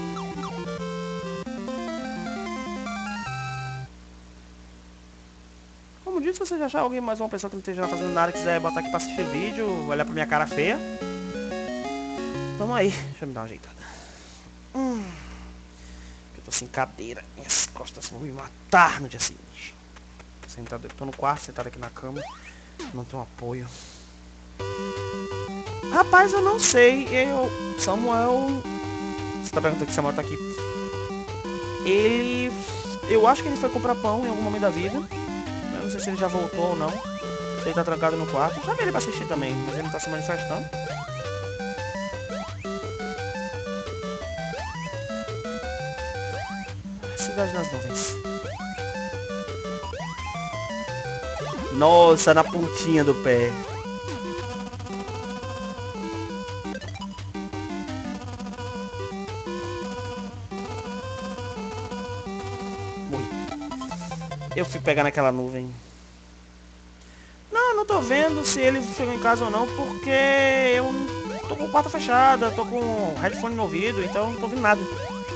Como disse, se você já achar alguém, mais uma pessoa que não esteja fazendo nada, quiser botar aqui pra assistir vídeo, olhar pra minha cara feia. Vamos aí, deixa eu me dar uma ajeitada. Hum, eu tô sem cadeira, minhas costas vão me matar no dia seguinte. Sentado, tô no quarto, sentado aqui na cama, não tenho apoio. Rapaz, eu não sei, eu... Samuel... Você tá perguntando que Samuel tá aqui. Ele... Eu acho que ele foi comprar pão em algum momento da vida. Eu não sei se ele já voltou ou não. Se ele tá trancado no quarto. Já vi ele pra assistir também, mas ele não tá se manifestando. Cidade nas nuvens. Nossa, na pontinha do pé. Morri. Eu fui pegar naquela nuvem. Não, eu não tô vendo se ele chegou em casa ou não, porque eu tô com a porta fechada, tô com o headphone no ouvido, então não tô ouvindo nada.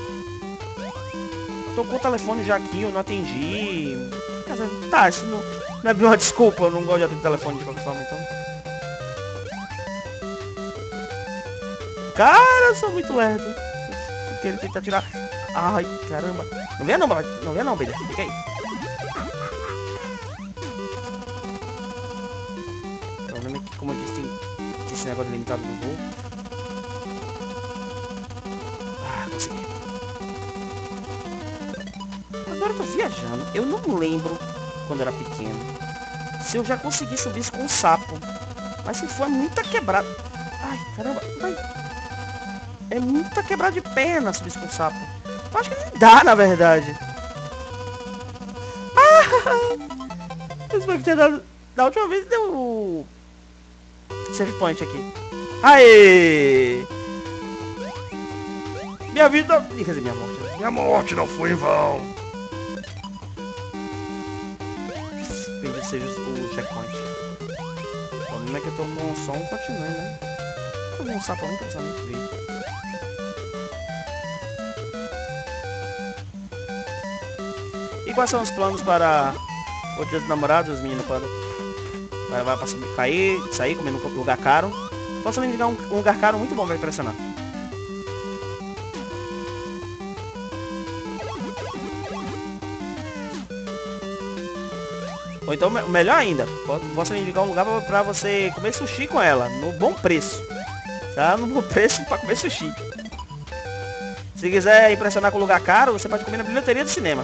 Tô com o telefone já aqui, eu não atendi. Tá, isso não, não é bem uma desculpa, eu não gosto de atender telefone de qualquer forma, então. Cara, eu sou muito lerdo. Porque ele tenta tirar. Ai, caramba. Não venha não, não venha não, Beda. Fica aí. O problema é que, como eu disse, tem esse negócio limitado no voo. Ah, consegui. Agora eu tô viajando. Eu não lembro, quando eu era pequeno, se eu já consegui subir isso com um sapo. Mas se for, é muita quebrada. Ai, caramba. Ai. É muita quebrada de perna subir isso com um sapo. Eu acho que nem dá, na verdade. Ah! Eu espero que tenha dado... Da última vez deu o save point aqui. Aê! Minha vida... Quer dizer, minha morte. Minha morte não foi em vão. Perdi seja o checkpoint. O problema é que eu tô com só um continue, né? Eu vou um sapo muito precisamente ver. E quais são os planos para o dia dos namorados, menino? Quando vai, vai pra subir, cair, sair, comer num lugar caro? Posso me indicar um, um lugar caro muito bom pra impressionar. Ou então, melhor ainda, posso lhe indicar um lugar pra, pra você comer sushi com ela, no bom preço. Tá? No bom preço pra comer sushi. Se quiser impressionar com um lugar caro, você pode comer na bilheteria do cinema.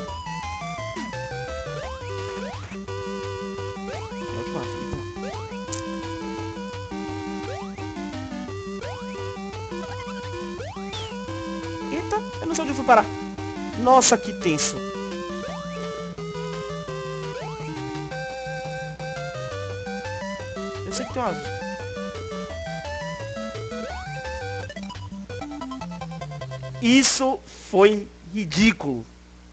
Eita, eu não sei onde eu fui parar. Nossa, que tenso. Eu sei que tem uma... Isso foi ridículo.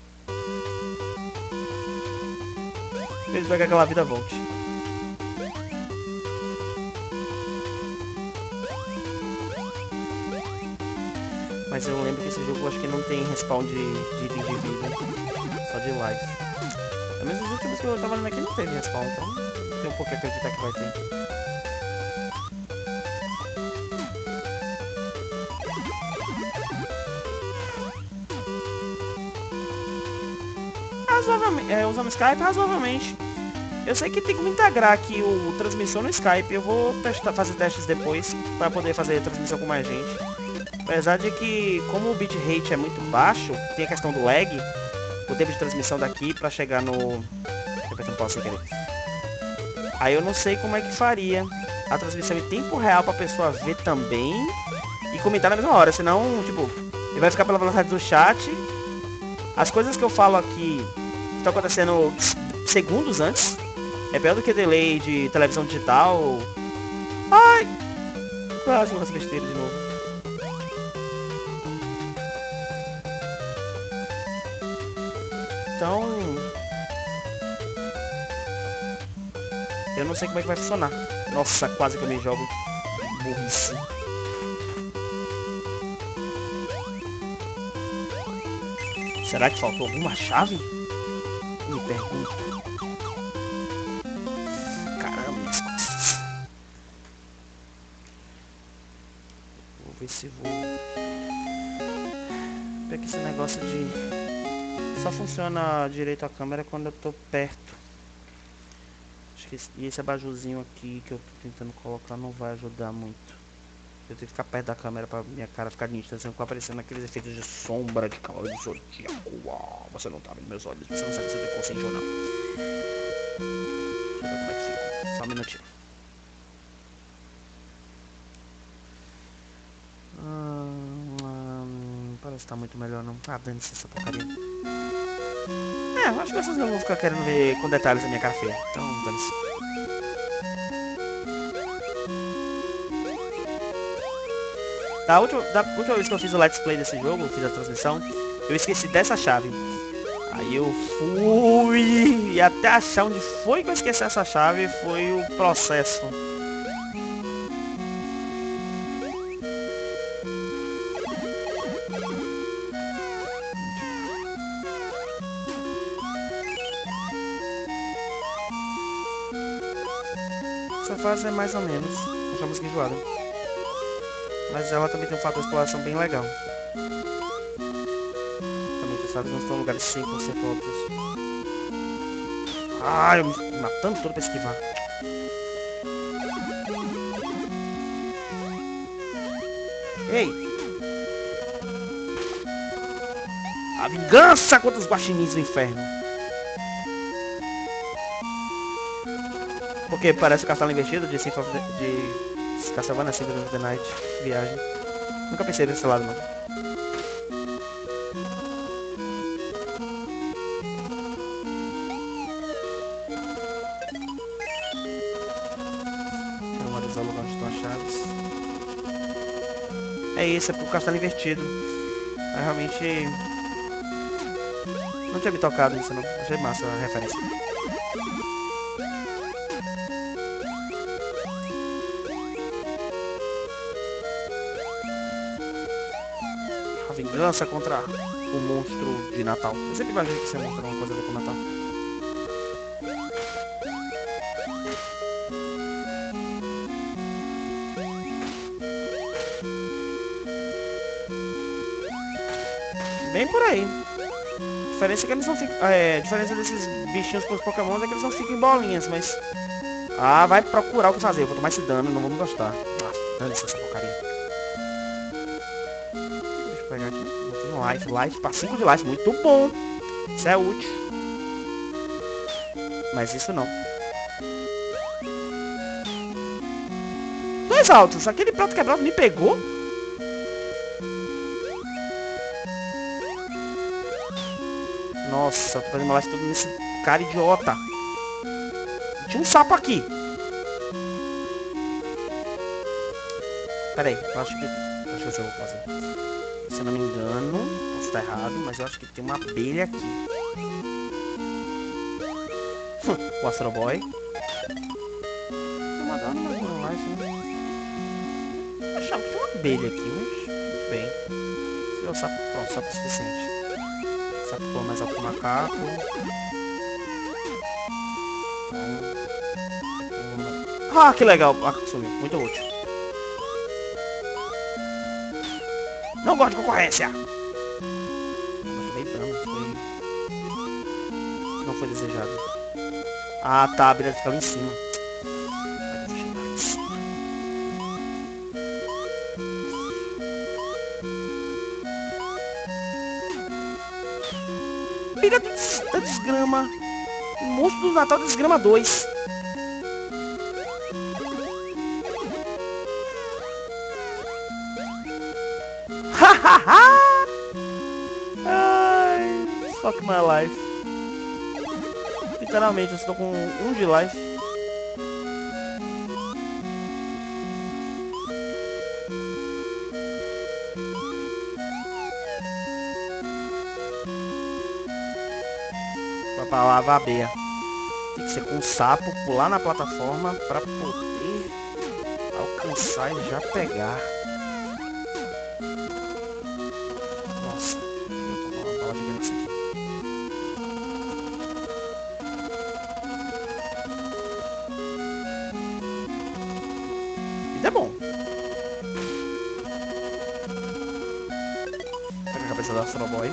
Eu espero que aquela vida volte. Mas eu lembro que esse jogo, eu acho que não tem respawn de, de item de vida, só de life. Pelo menos os últimos que eu tava vendo aqui não teve respawn, então tem um pouco que acreditar que vai ter. Razoavelmente, é, usando Skype, razoavelmente. Eu sei que tem como integrar aqui o transmissão no Skype, eu vou testar, fazer testes depois, para poder fazer transmissão com mais gente. Apesar de que, como o bitrate é muito baixo, tem a questão do lag, o tempo de transmissão daqui para chegar no... Apertando pause sem querer. Aí eu não sei como é que faria a transmissão em tempo real para a pessoa ver também e comentar na mesma hora, senão, tipo, ele vai ficar pela velocidade do chat. As coisas que eu falo aqui estão acontecendo segundos antes. É pior do que delay de televisão digital. Ai! Quase umas besteiras de novo. Então... eu não sei como é que vai funcionar. Nossa, quase que eu me jogo. Burrice. Será que faltou alguma chave? Me pergunto. Caramba, minhas costas. Vou ver se vou... Porque esse negócio de... só funciona direito a câmera quando eu tô perto. Acho que esse, e esse abajurzinho aqui que eu tô tentando colocar não vai ajudar muito. Eu tenho que ficar perto da câmera pra minha cara ficar nítida, senão fica aparecendo aqueles efeitos de sombra de Cavaleiro do Zodíaco. Uau, você não tá vendo meus olhos, você não sabe se eu tenho consciente ou não. Deixa eu ver como é que fica. Só um minutinho. Hum, hum, parece que tá muito melhor não. Ah, dane-se essa porcaria. É, acho que vocês não vão ficar querendo ver com detalhes a minha cara feia. Então, dane-se. Da última, da última vez que eu fiz o let's play desse jogo, fiz a transmissão, eu esqueci dessa chave. Aí eu fui e até achar onde foi que eu esqueci essa chave foi o processo. Essa fase é mais ou menos, achar música enjoada. Mas ela também tem um fator de exploração bem legal. Também que os fases não estão em lugares cem por cento óbvios. Ah, eu me matando todo pra esquivar. Ei! A vingança contra os guaxinins do inferno. Porque parece o castelo investido de Symphony of the... de Castlevania Symphony of the Night. Viagem. Nunca pensei desse lado, não. Vamos analisar o lugar onde estão as chaves. É isso, é pro castelo invertido. Eu realmente... não tinha me tocado nisso, não. Achei massa a referência. A vingança contra o monstro de Natal. Eu sempre imaginei que esse monstro era uma coisa a ver com Natal. Bem por aí. A diferença é que eles não ficam. É, a diferença desses bichinhos pros Pokémon é que eles não ficam em bolinhas, mas. Ah, vai procurar o que fazer. Eu vou tomar esse dano, não vou me gostar. Ah, dane-se essa porcaria. Deixa eu pegar aqui. Não tem life. Life para cinco de life. Muito bom. Isso é útil. Mas isso não. Dois altos. Aquele prato quebrado me pegou. Nossa, eu tô fazendo life tudo nesse cara idiota. Tinha um sapo aqui. Pera aí, eu acho que... Deixa eu ver se eu vou fazer. Se eu não me engano, posso estar errado, mas eu acho que tem uma abelha aqui. O Astro Boy. Tô mandando mais uma live, né? Eu achava que tinha uma abelha aqui, mas... Tudo bem. Se é o sapo, pronto, sapo suficiente. Sapo pula mais alto que o macaco. Ah, que legal. Ah, sumiu. Muito útil. Não gosto de concorrência. Não foi dano, foi... Não foi desejado. Ah, tá. A abelha fica lá em cima. Filha da desgrama. O monstro do Natal desgrama dois. Ai, fuck my life. Literalmente, eu estou com um de life. Pra lavar a beia. Tem que ser com um sapo, pular na plataforma pra poder alcançar e já pegar. Nossa, eu tô com uma bala gigante aqui. Isso é bom. Pega a cabeça da Astro Boy.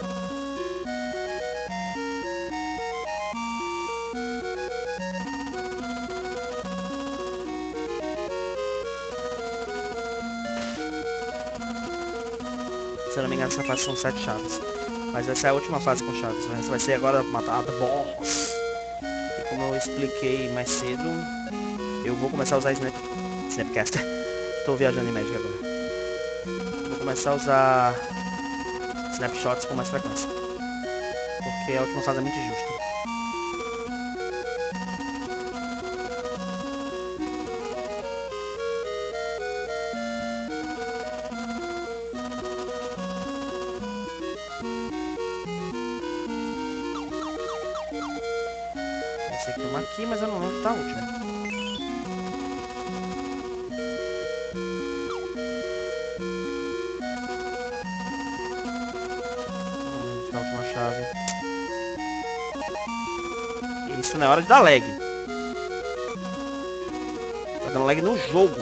Se eu não me engano, essa fase são sete chaves. Mas essa é a última fase com chaves. Essa vai ser agora matar a boss. E como eu expliquei mais cedo, eu vou começar a usar Snap... Snapcaster. Estou viajando em Magic agora. Vou começar a usar Snapshots com mais frequência. porque a última fase é muito injusta. Esse aqui é uma aqui, mas eu não lembro da última. Da última chave. Isso não é hora de dar lag. Tá dando lag no jogo.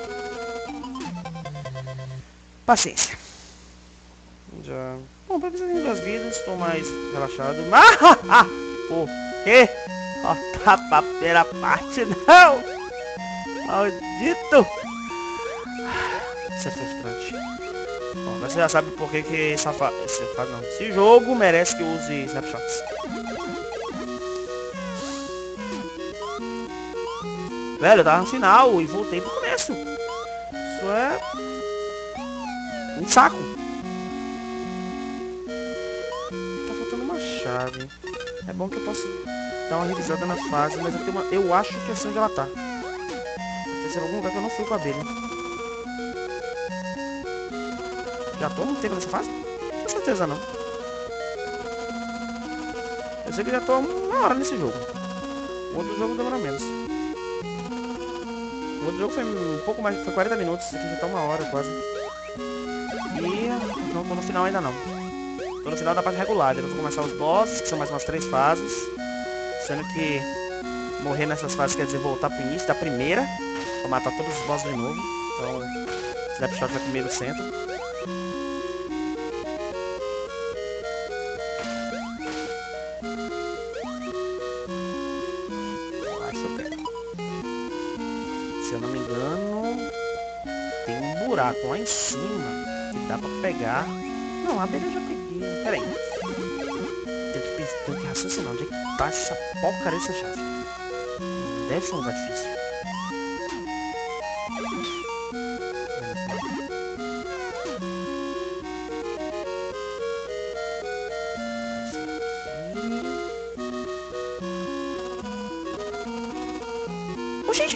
Paciência. Já. Bom, pra precisar de duas vidas, estou mais relaxado. Ah, por quê? Ó, tá pra primeira parte, não! Maldito! Isso é frustrante. Bom, você já sabe por que que essa fa... esse, fa... não. Esse jogo merece que eu use snapshots. Velho, eu tava no final e voltei pro começo. Isso é... um saco. Tá faltando uma chave. É bom que eu posso dar uma revisada na fase, mas eu, tenho uma... eu acho que é assim onde ela tá. Deve ser algum lugar que eu não fui com a abelha. Já tô muito tempo nessa fase? Com certeza não. Eu sei que já tô uma hora nesse jogo. O outro jogo demora menos. O outro jogo foi um pouco mais, foi quarenta minutos, esse aqui já tá uma hora quase. E não tô no final ainda não. Tô no final da parte regular, depois vou começar os bosses, que são mais umas três fases. Sendo que morrer nessas fases quer dizer voltar pro início da primeira, pra matar todos os bosses de novo. Então, Snapshot é primeiro centro. Se eu não me engano, tem um buraco lá em cima que dá pra pegar. Não, a abelha eu já peguei. Pera aí. Tenho que, pensar, tenho que raciocinar. Onde é que tá essa porcaria dessa chave? Deve ser um lugar difícil. Oxi!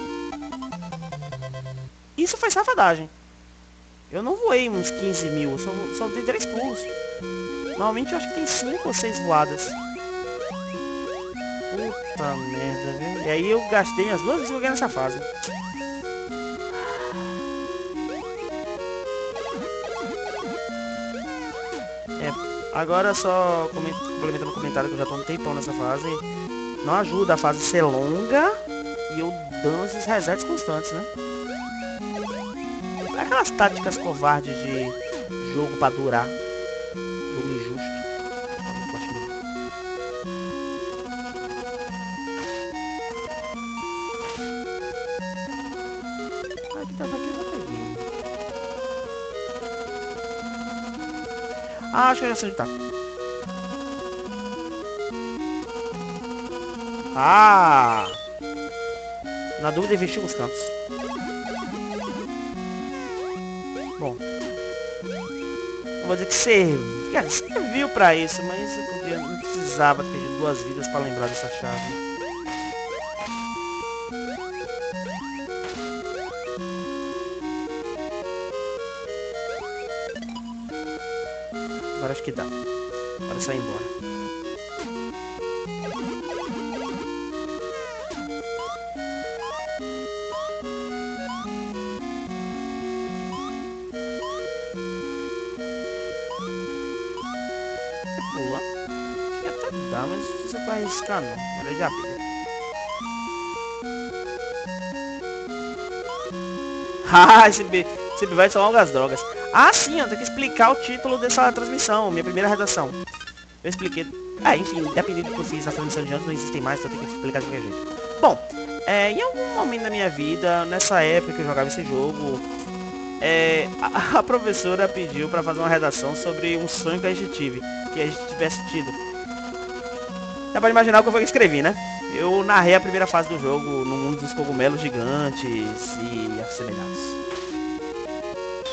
Isso foi safadagem. Eu não voei uns quinze mil, eu só, só dei três pulos. Normalmente eu acho que tem cinco ou seis voadas. Puta merda, viu? E aí eu gastei minhas duas vezes que eu ganhei nessa fase. É, agora só complementando o comentário que eu já tô um tempão nessa fase. Não ajuda a fase ser longa e eu dando esses resets constantes, né? Aquelas táticas covardes de jogo pra durar. Jogo injusto. Aqui tá, aqui eu já peguei. Ah, acho que eu já sei onde tá. Ah! Na dúvida, investiga os campos. Bom, não vou dizer que serviu, cara, serviu pra isso, mas eu podia, não precisava ter perdido duas vidas pra lembrar dessa chave. Agora acho que dá. Para sair embora. Pula. Acho que até dá, mas você vai arriscar não. Melhor de abelha. Ah, esse, esse vai são longas drogas. Ah, sim, eu tenho que explicar o título dessa transmissão, minha primeira redação. Eu expliquei. Ah, enfim, dependendo do que eu fiz na transmissão de antes, não existem mais, então eu tenho que explicar de qualquer jeito. Bom, é, em algum momento da minha vida, nessa época que eu jogava esse jogo, é, a, a professora pediu pra fazer uma redação sobre um sonho que a gente tive, que a gente tivesse tido. Dá pra imaginar o que eu escrevi, né? Eu narrei a primeira fase do jogo no mundo dos cogumelos gigantes e assemelhados.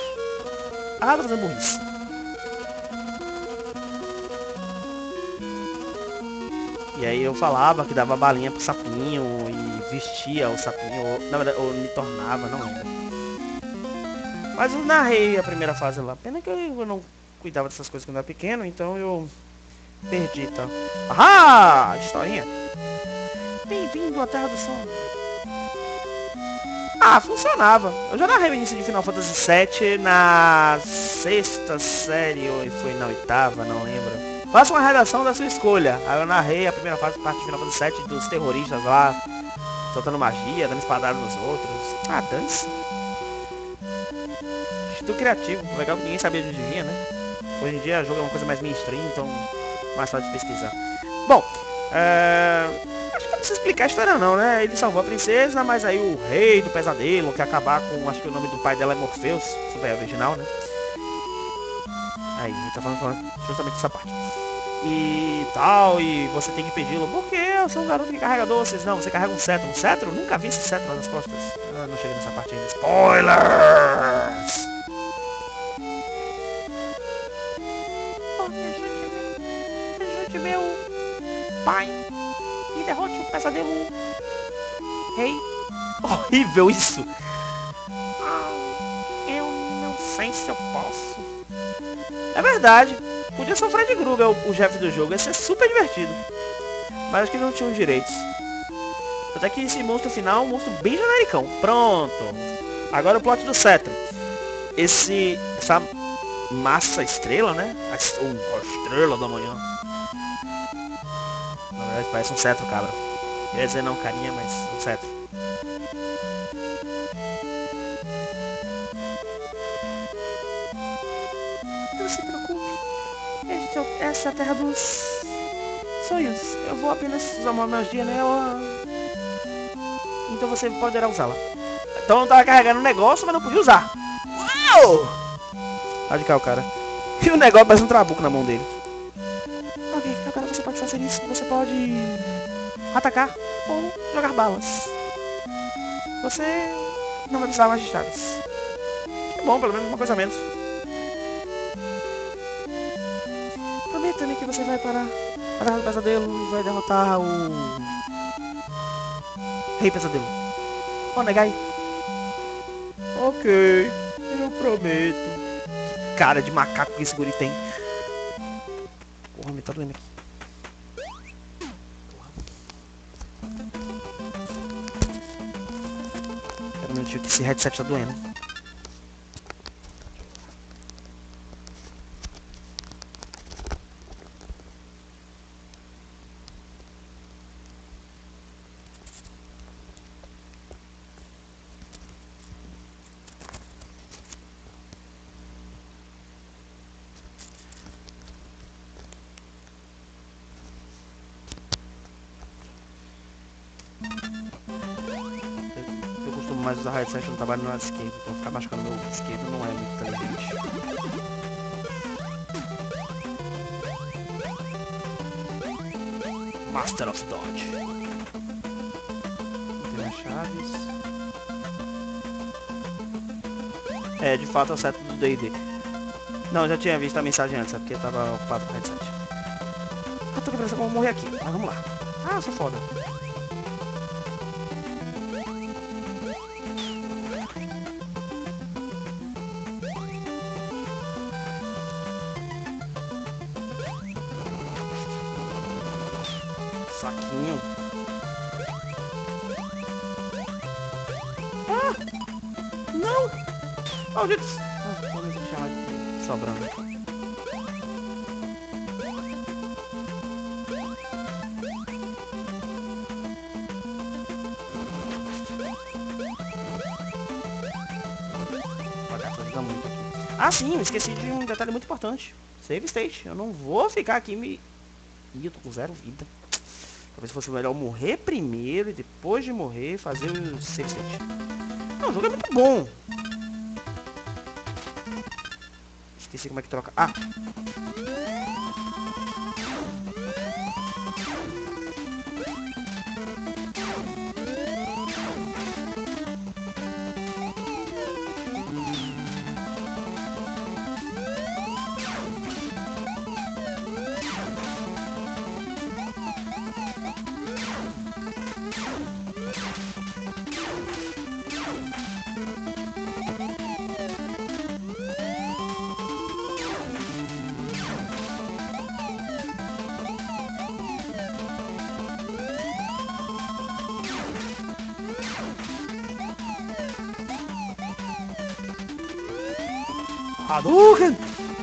Ah, tô fazendo burrice. E aí eu falava que dava balinha pro sapinho e vestia o sapinho, ou, na verdade, ou me tornava, não lembro. Mas eu narrei a primeira fase lá. Pena que eu não cuidava dessas coisas quando eu era pequeno, então eu perdi, tá? Ah, historinha. Bem-vindo à Terra do Som. Ah, funcionava. Eu já narrei o início de Final Fantasy sete na sexta série, ou foi na oitava, não lembro. Faça uma redação da sua escolha. Aí eu narrei a primeira fase, parte de Final Fantasy sete, dos terroristas lá, soltando magia, dando espadada nos outros. Ah, dane-se. Estou criativo. Legal que ninguém sabia de onde vinha, né? Hoje em dia o jogo é uma coisa mais mainstream, então mais fácil de pesquisar. Bom, é... acho que não precisa explicar a história não, né? Ele salvou a princesa, mas aí o rei do pesadelo quer acabar com, acho que o nome do pai dela é Morpheus, super original, né? Aí, ele tá falando, falando justamente essa parte. E tal, e você tem que pedi-lo, porque eu sou um garoto que carrega doces. Não, você carrega um cetro. Um cetro? Nunca vi esse cetro nas costas. Ah, não cheguei nessa parte ainda. Spoilers! Oh, me ajude, me ajude, meu pai, e derrote o pesadelo rei. Horrível isso! Ah, eu não sei se eu posso. É verdade. Podia ser o Fred Krueger, o, o chefe do jogo. Ia ser super divertido. Mas acho que não tinha os direitos. Até que esse monstro final é um monstro bem genericão. Pronto. Agora o plot do cetro. Esse... Essa massa estrela, né? A, a estrela da manhã. Na verdade parece um cetro, cabra. Quer dizer não carinha, mas um cetro. Não se preocupe. Essa é a terra dos sonhos. Eu vou apenas usar uma magia nela. Então você poderá usá-la. Então eu tava carregando um negócio, mas não podia usar. Uau! Olha de cá o cara. E o negócio parece um trabuco na mão dele. Ok, agora você pode fazer isso. Você pode atacar ou jogar balas. Você não vai precisar mais de chaves. É bom, pelo menos uma coisa a menos. Prometa-me que você vai parar a Terra do Pesadelo e vai derrotar o Rei Pesadelo. Oh, negai. Ok, eu prometo. Cara de macaco que esse guri tem. Porra, me tá doendo aqui. Pera um minutinho que esse headset tá doendo. Eu costumo mais usar headset no trabalho no lado esquerdo, então ficar machucando meu esquerdo não é muito inteligente. Master of Dodge. Tem as chaves. É, de fato é o set do D e D. Não, eu já tinha visto a mensagem antes, é porque tava ocupado com o headset. Ah, tô lembrando como eu morrer aqui, mas vamos lá. Ah, eu sou foda. Saquinho. Ah! Não! Malditos! Ah, vamos deixar aqui sobrando. Ajuda muito aqui. Ah, sim, eu esqueci de um detalhe muito importante. Save state. Eu não vou ficar aqui me... Ih, eu tô com zero vida. Talvez fosse melhor morrer primeiro e depois de morrer fazer o save state. Não, o jogo é muito bom. Esqueci como é que troca. Ah! Hadouken!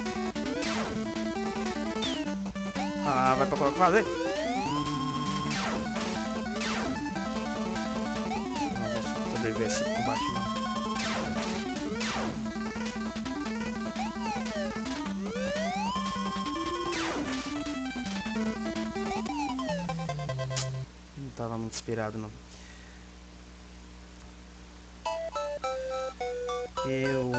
Ah, vai procurar o que fazer? Não vou sobreviver esse combate não. Não tava muito inspirado não. Eu...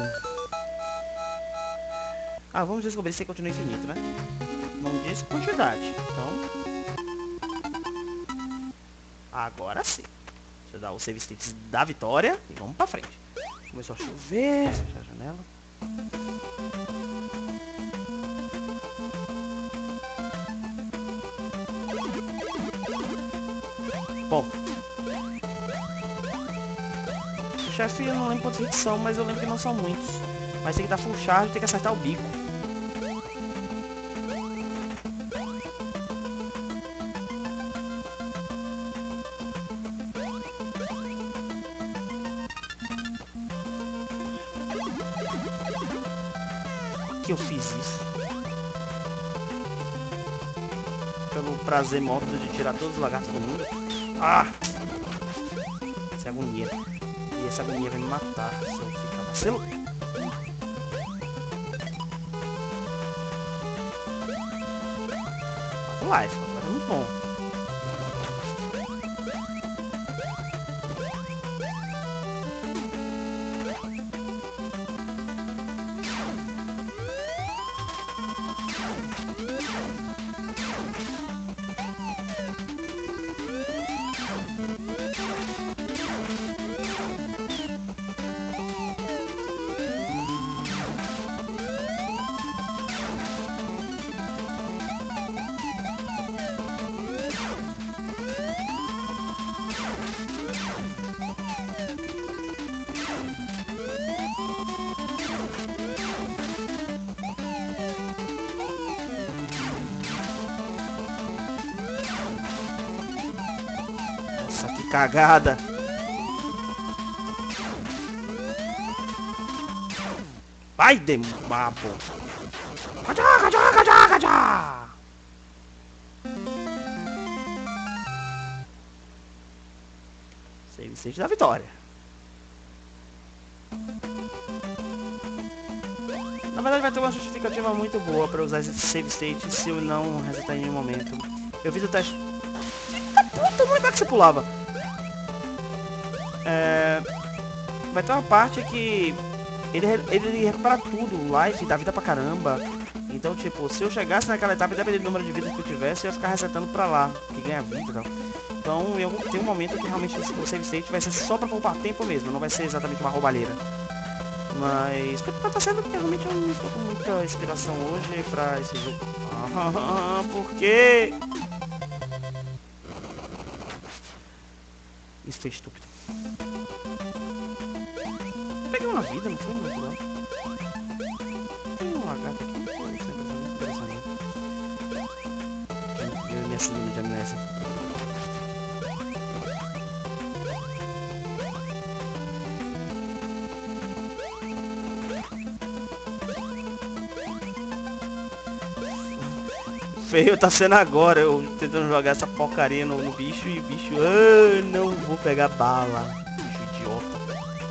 Ah, vamos descobrir se continua infinito, né? Não diz quantidade, então... Agora sim. Deixa eu dar o save states da vitória e vamos pra frente. Começou a chover, fechar a janela. Bom. O chefe, eu não lembro quantos hits são, mas eu lembro que não são muitos. Mas tem que dar full charge e tem que acertar o bico. Que eu fiz isso? Pelo prazer mórbido de tirar todos os lagartos do mundo. Ah! Essa é agonia. E essa agonia vai me matar se eu ficar vacilo. Life, agora é muito bom. Nossa, que cagada. Vai, demabo. Cajá, cajá, cajá, cajá. Save state da vitória. Na verdade vai ter uma justificativa muito boa para usar esse save state se eu não resetar em nenhum momento. Eu fiz o teste... Eita puta, não lembro que você pulava. É... Vai ter uma parte que ele, ele recupera tudo, o life, dá vida pra caramba. Então, tipo, se eu chegasse naquela etapa, dependendo do número de vidas que eu tivesse, eu ia ficar resetando pra lá, que ganha vida e tal. Então, eu tenho um momento que realmente o save state vai ser só pra poupar tempo mesmo, não vai ser exatamente uma roubalheira. Mas, tá sendo que realmente eu não estou com muita inspiração hoje pra esse jogo. Ah, por quê? Isso foi estúpido. Peguei uma vida, não foi muito não. Tem um lagarto aqui. Eu me assino de amnésia. Feio tá sendo agora, eu tentando jogar essa porcaria no, no bicho e o bicho, ah, não vou pegar bala, bicho idiota.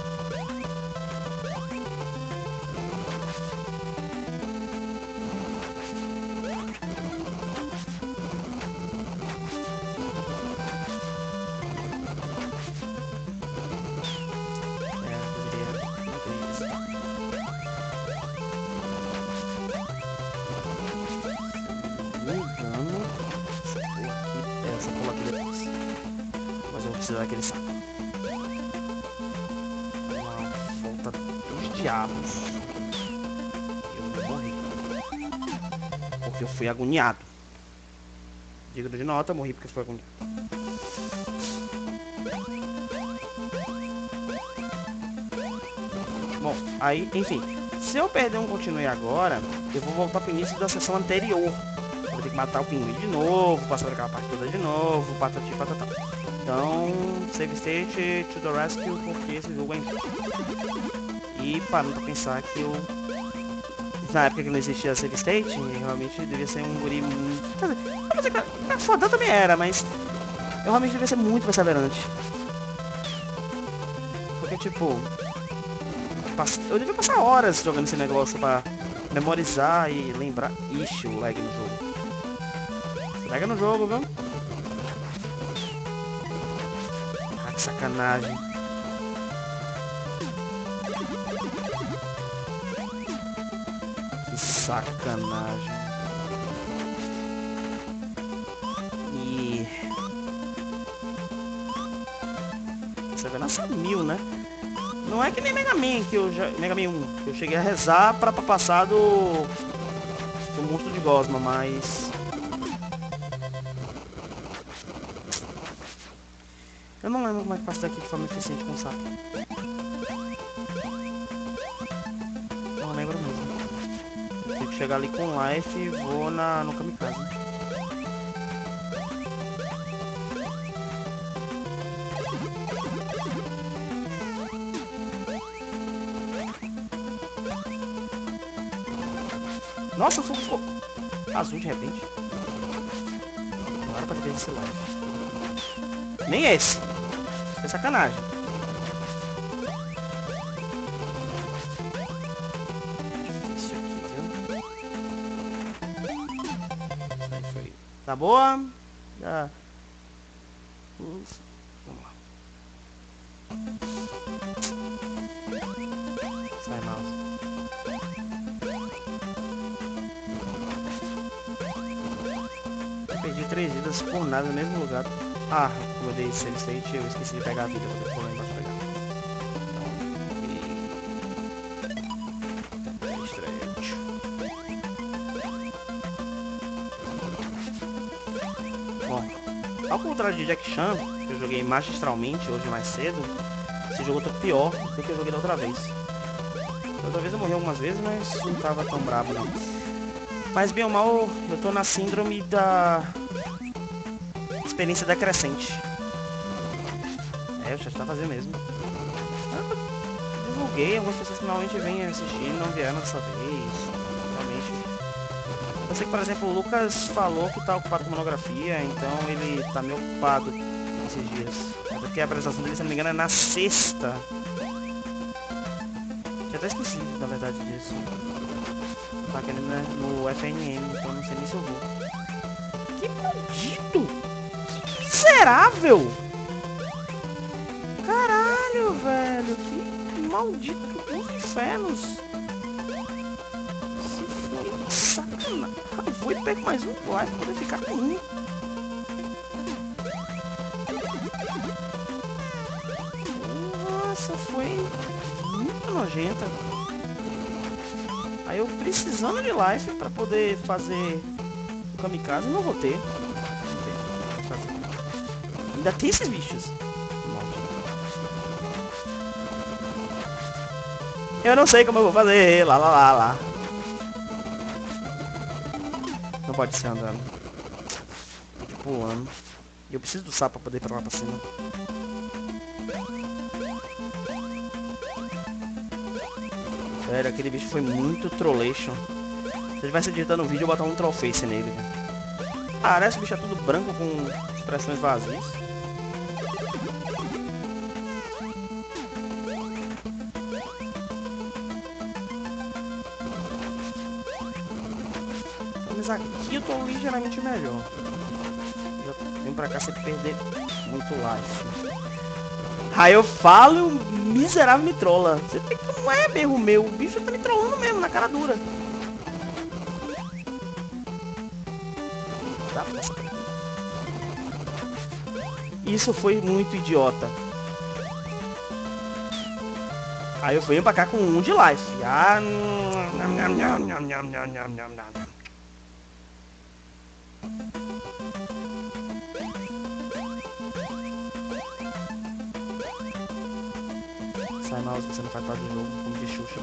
Precisar daquele saco. Uma volta dos diabos. Eu morri. Porque eu fui agoniado. Digo de nota, morri porque fui agoniado. Bom, aí, enfim. Se eu perder um continue agora, eu vou voltar pro início da sessão anterior. Eu vou ter que matar o pinguim de novo, passar por aquela parte toda de novo, patati patatá. Então, save state to the rescue, porque esse jogo é injusto. E parando pra pensar que eu na época que não existia save state, realmente devia ser um guri muito... Quer dizer, não vou dizer que a foda também era, mas eu realmente devia ser muito perseverante. Porque, tipo, eu devia passar horas jogando esse negócio pra memorizar e lembrar. Ixi, o lag no jogo. Lag no jogo, viu? Ah, que sacanagem. Que sacanagem. E... Você vê nessa mil, né? Não é que nem Mega Man, que eu já... Mega Man um, que eu cheguei a rezar pra, pra passar do... do monstro de Gosma, mas... Eu não lembro como é que passa daqui de forma eficiente com o sapo. Não lembro mesmo. Tenho que chegar ali com life e vou na, no kamikaze. Nossa, o fogo ficou azul de repente. Não era pra ter esse life. Nem esse. É sacanagem. Difícil aqui, viu? Isso aí foi. Tá boa? Já. Uf. Vamos lá. Sai, mouse. Perdi três vidas por nada no mesmo lugar. Ah, como eu dei save state, eu esqueci de pegar a vida. Vou lembrar de pegar. Bom, ao contrário de Jack Chan, que eu joguei magistralmente hoje mais cedo, esse jogo tá pior do que eu joguei da outra vez. Da outra vez eu morri algumas vezes, mas não tava tão brabo não. Mas bem ou mal, eu tô na síndrome da experiência decrescente. É, eu já estava fazendo mesmo. Eu divulguei, algumas pessoas finalmente vêm assistir, não vieram dessa vez. Realmente. Eu sei que, por exemplo, o Lucas falou que tá ocupado com monografia, então ele tá meio ocupado esses dias. É porque a apresentação dele, se não me engano, é na sexta. Já até esqueci, na verdade, disso. Tá querendo, né, no F N M, então não sei nem se eu vou. Que maldito! Que miserável! Caralho, velho! Que maldito dos infernos! Se foi sacanagem! Eu vou e pego mais um live pra poder ficar com um. Nossa, foi muito nojenta. Aí eu precisando de life pra poder fazer o kamikaze, não vou ter. Não tem. Ainda tem esses bichos. Eu não sei como eu vou fazer. Lá, lá, lá, lá. Não pode ser andando. Tem que ir pulando. E eu preciso do sapo pra poder ir pra lá pra cima. Sério, aquele bicho foi muito trollation. Se ele vai se editando o vídeo, eu vou botar um trollface nele. Parece o bicho é tudo branco com expressões vazias. Mas aqui eu tô ligeiramente melhor. Já vim pra cá sem perder muito life. Aí eu falo e o miserável me trola. Você tem que não é erro meu, o bicho tá me trollando mesmo, na cara dura. Tá, isso foi muito idiota. Aí eu venho pra cá com um de life. Ah, nham, nham, nham, nham, nham, nham, nham, nham, nham. Sai, mouse, você não faz parte do jogo, como de Xuxa.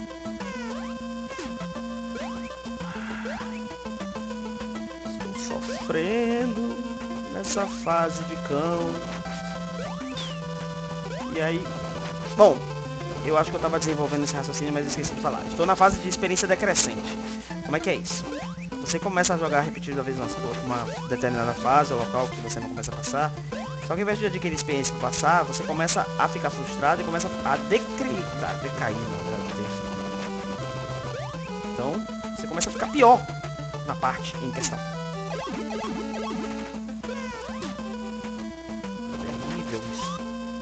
Estou sofrendo nessa fase de cão. E aí... Bom, eu acho que eu tava desenvolvendo esse raciocínio, mas esqueci de falar. Estou na fase de experiência decrescente. Como é que é isso? Você começa a jogar repetida vez uma determinada fase ou local que você não começa a passar. Só que ao invés de adquirir experiência para passar, você começa a ficar frustrado e começa a decair, tá? Decair, na verdade. Então, você começa a ficar pior na parte em questão. Terrível isso.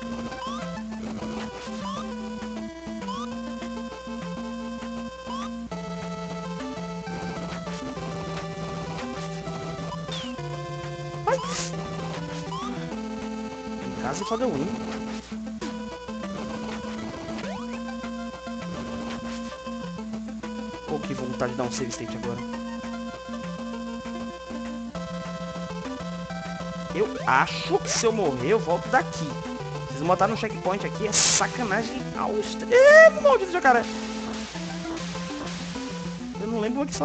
Ai! Em casa e for the win. Pô, que vontade de dar um save state agora. Eu acho que se eu morrer, eu volto daqui. Vocês vão botar no checkpoint aqui, é sacanagem ao extremo. É, maldito jacaré. Eu não lembro aqui só.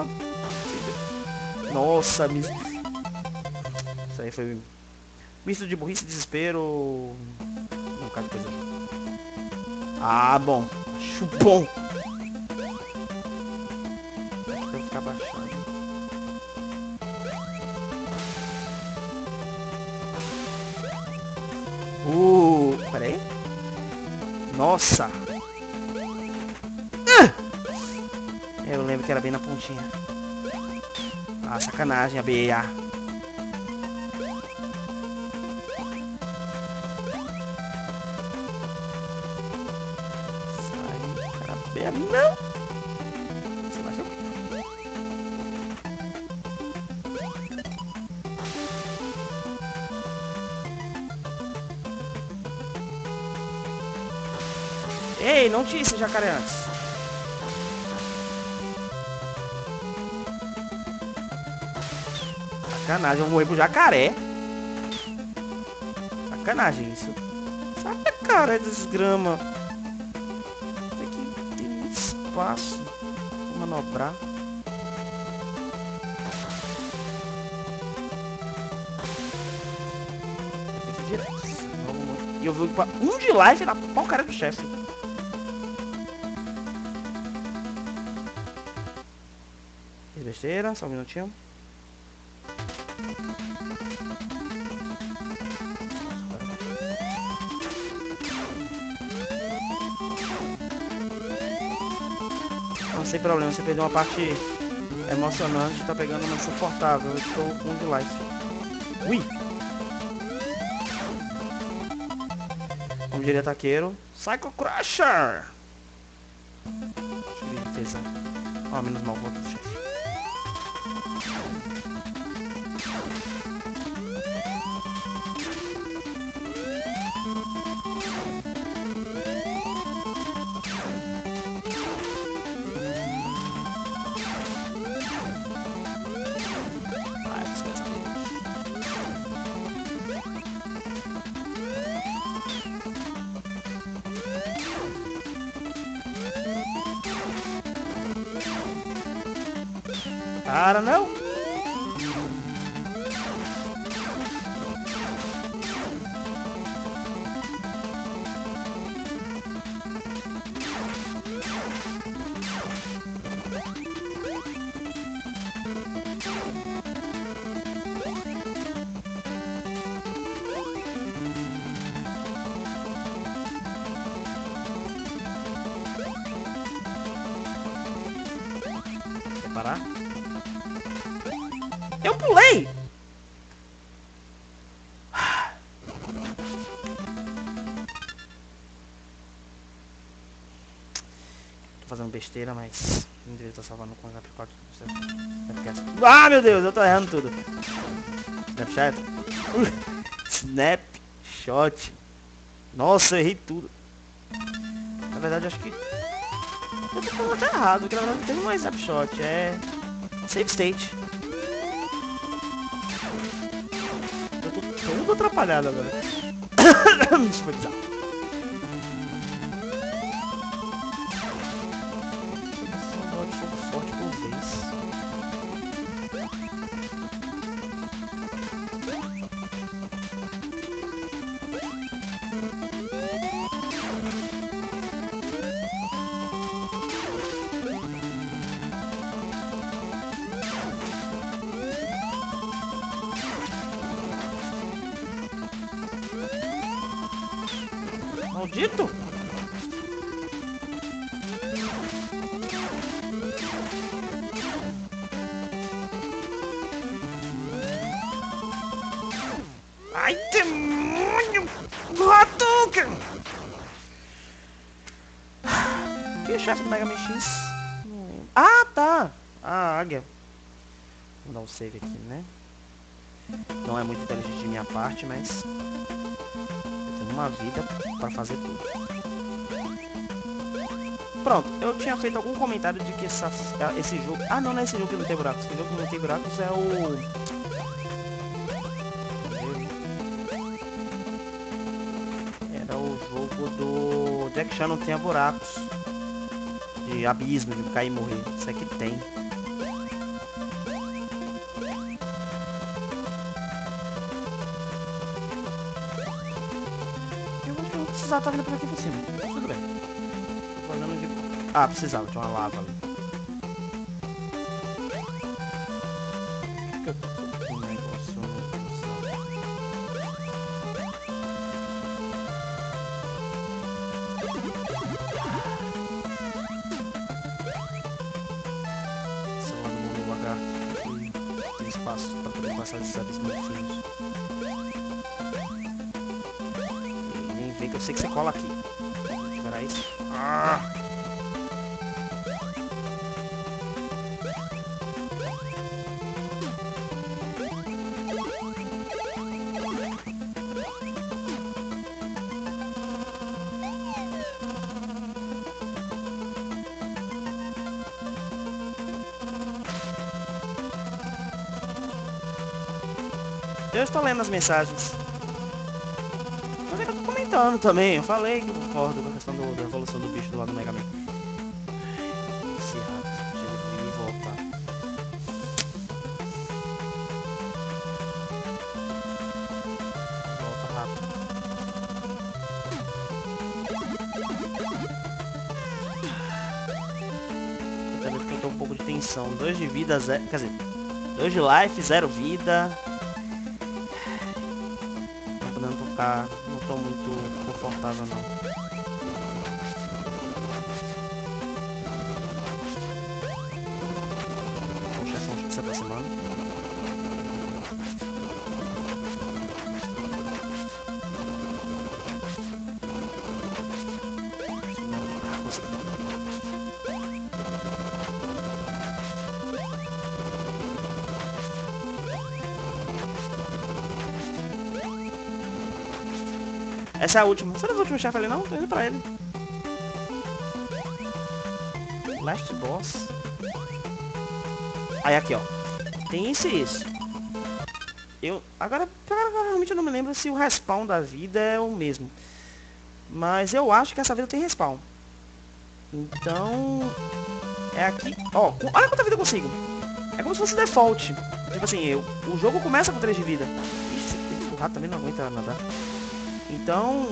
Nossa, mis... Isso aí foi... misto de burrice e desespero. Um bocado de coisa. Ah, bom. Acho bom. Vou ficar baixando. Uh, peraí. Nossa. Ah! Eu lembro que era bem na pontinha. Ah, sacanagem, a beia. Sai, cara, beia, não. Você vai ser... Ei, não tinha esse jacaré antes. Sacanagem, eu vou morrer pro jacaré. Sacanagem isso. Saca, cara, é desgrama. Tem que ter muito espaço pra manobrar. E eu vou pra um de life na porcaria do chefe. Fiz besteira, só um minutinho. Não sem problema, você perdeu uma parte emocionante, tá pegando uma insuportável. Eu estou com um de life. Ui! Como diria taqueiro, Psycho Crusher! Deixa eu ver de tesão. Ó, menos mal, volta do chefe. Cara, não! Quer parar? Eu pulei! Tô fazendo besteira, mas não deveria estar salvando com o Snapchat. Ah, meu Deus, eu tô errando tudo. Snapchat. Uh, Snapshot. Nossa, eu errei tudo. Na verdade, acho que eu tô falando até errado, porque na verdade não tem mais Snapshot, é Save State. Eu tô todo atrapalhado agora. Isso foi bizarro. Forte por vez. Dito? Ai, demônio! Hadouken! Que é o chefe do Mega Man X? Ah, tá! A águia. Vou dar um save aqui, né? Não é muito inteligente de minha parte, mas... eu tenho uma vida pra fazer tudo. Pronto, eu tinha feito algum comentário de que essa, esse jogo... Ah, não, não é esse jogo que não tem buracos. Esse jogo que não tem buracos é o... Era o jogo do... Jack Chan não tinha buracos. De abismo, de cair e morrer. Isso aqui tem. Eu acho que eu não precisava estar vindo por aqui por cima. Tudo bem. Tô fazendo de... Ah, precisava, tinha uma lava ali. Eu tô com um negócio, eu não precisava. Celular do mundo lagarto. Tem espaço para poder passar esses abismos finos. E nem vê que eu sei que você cola aqui. Espera isso. Ah! Eu estou lendo as mensagens. Mas é que eu tô comentando também. Eu falei que eu concordo com a questão do, da evolução do bicho do lado do Mega Man. Esse rato, deixa ele vir e voltar. Volta rápido. Eu também porque eu tô um pouco de tensão. Dois de vida, zero. Quer dizer, dois de life, zero vida. Não tô muito confortável não. O chefão se aproximando. Essa é a última. Você não é o último chefe ali não? Tô indo pra ele. Last boss. Aí aqui, ó. Tem esse e esse. Eu... Agora, realmente eu não me lembro se o respawn da vida é o mesmo. Mas eu acho que essa vida tem respawn. Então... É aqui... Ó, olha quanta vida eu consigo. É como se fosse default. Tipo assim, eu... o jogo começa com três de vida. Ixi, o rato também não aguenta nadar. Então,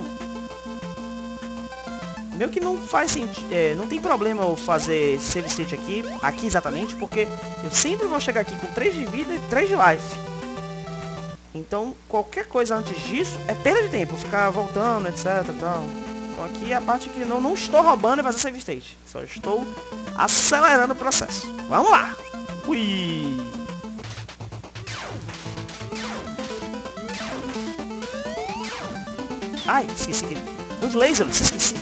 meio que não faz sentido, é, não tem problema eu fazer save state aqui, aqui exatamente, porque eu sempre vou chegar aqui com três de vida e três de life. Então, qualquer coisa antes disso é perda de tempo, ficar voltando, etc, tal. Então aqui é a parte que eu não estou roubando e fazer save state, só estou acelerando o processo. Vamos lá! Ui! Ai, esqueci que... Os lasers, esqueci.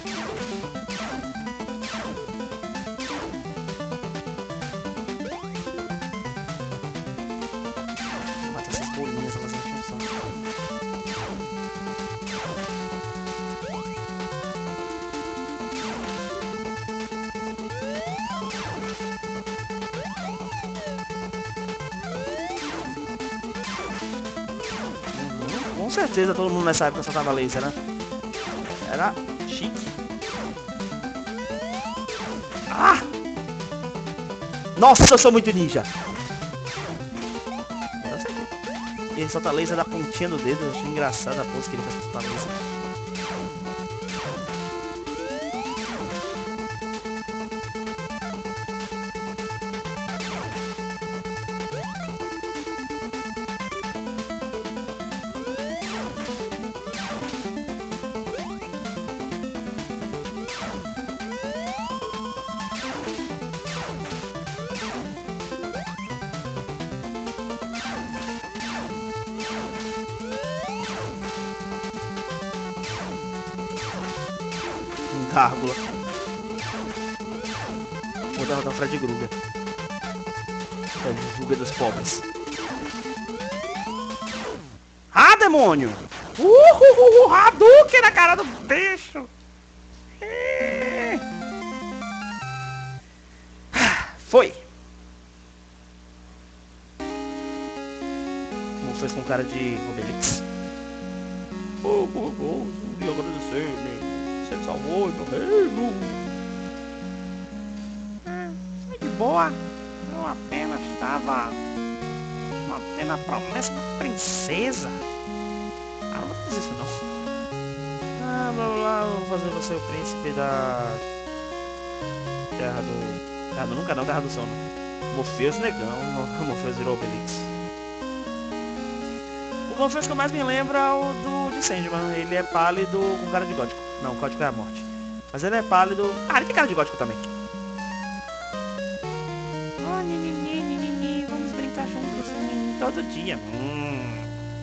Mata essas bolinhas, elas não função. Uhum, com certeza todo mundo nessa época soltava laser, né? Era chique. Ah! Nossa, eu sou muito ninja. Ele solta laser da pontinha do dedo. Eu achei engraçado a pose que ele faz soltar laser. gárgula. Vou derrotar o Fred Krueger. Fred Krueger dos pobres. Ah, demônio! Uhuhuhu, Hadouken na cara do bicho! É. Foi! Como fez com cara de Obelix. Oh, oh, oh, e agradecer, né? Você me salvou e meu reino. Ah, foi de boa. Eu apenas estava mantendo a promessa da princesa. Ah, não vou fazer isso não. Ah, blá blá blá, vou fazer você o príncipe da Terra do... Terra do Nunca não, Terra do Sono. Morpheus negão, Morpheus virou Obelix. O Morpheus que eu mais me lembro é o do de Sandman. Ele é pálido com cara de gótico. Não, gótico é a morte. Mas ele é pálido... Ah, ele tem cara de gótico também. Oh, nini, nini, vamos brincar juntos assim, todo dia. Hum.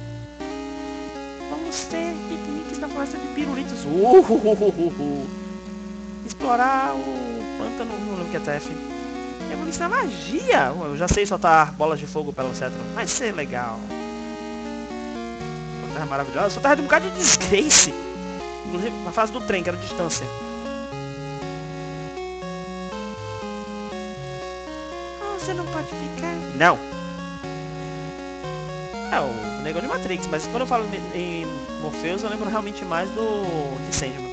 Vamos ter piqueniques na floresta de pirulitos. Uh, uh, uh, uh, uh. Explorar o pântano, não lembro que é T F. Eu vou ensinar magia. Eu já sei soltar bolas de fogo pelo cetro. Vai ser legal. Terra maravilhosa. Sou terra de um bocado de desgrace. Inclusive na fase do trem, que era distância. Oh, você não pode ficar? Não. É o negócio de Matrix, mas quando eu falo em Morpheus eu lembro realmente mais do de Sandman.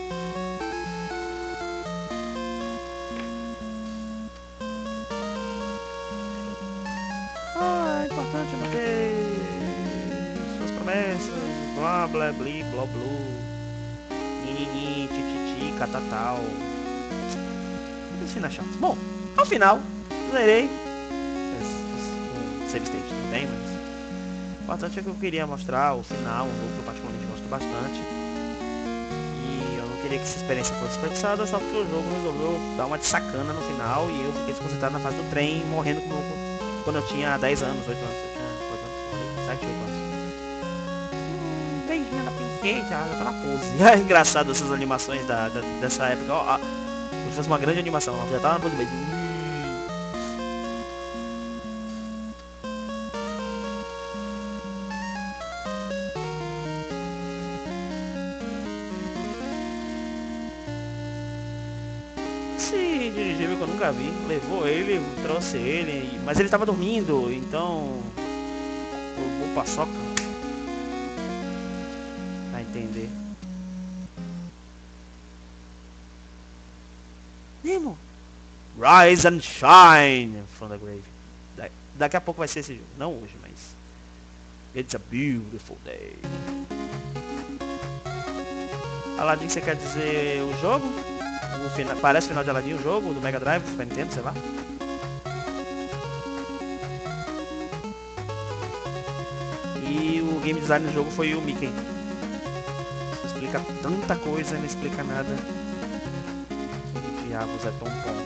Ah, é importante manter suas promessas, blá blá bli, blá blu, ninini, tititi, catatal. Tudo assim na chance. Bom, ao final, zerei. Save state não tem, mas o importante é que eu queria mostrar o final, um jogo que eu particularmente gosto bastante. E eu não queria que essa experiência fosse desperdiçada, só porque o jogo resolveu dar uma de sacana no final e eu fiquei desconcentrado na fase do trem, morrendo com, quando eu tinha dez anos, oito anos. Eu tinha oito anos, sete, oito anos. Hum, beijinho na pinquete, já tá na pose. É engraçado essas animações da, da, dessa época. Ó, ó, como se fosse uma grande animação, ela já tava na pose do beijo. Esse dirigível que eu nunca vi, levou ele, trouxe ele, mas ele tava dormindo, então eu vou paçoca pra entender. Nemo, rise and shine from the grave. Da daqui a pouco vai ser esse jogo, não hoje, mas it's a beautiful day. Aladdin, você quer dizer o jogo? O final, parece o final de Aladdin, o jogo do Mega Drive, do Super Nintendo, sei lá. E o game design do jogo foi o Mickey. Isso explica tanta coisa e não explica nada. O diabos é tão bom.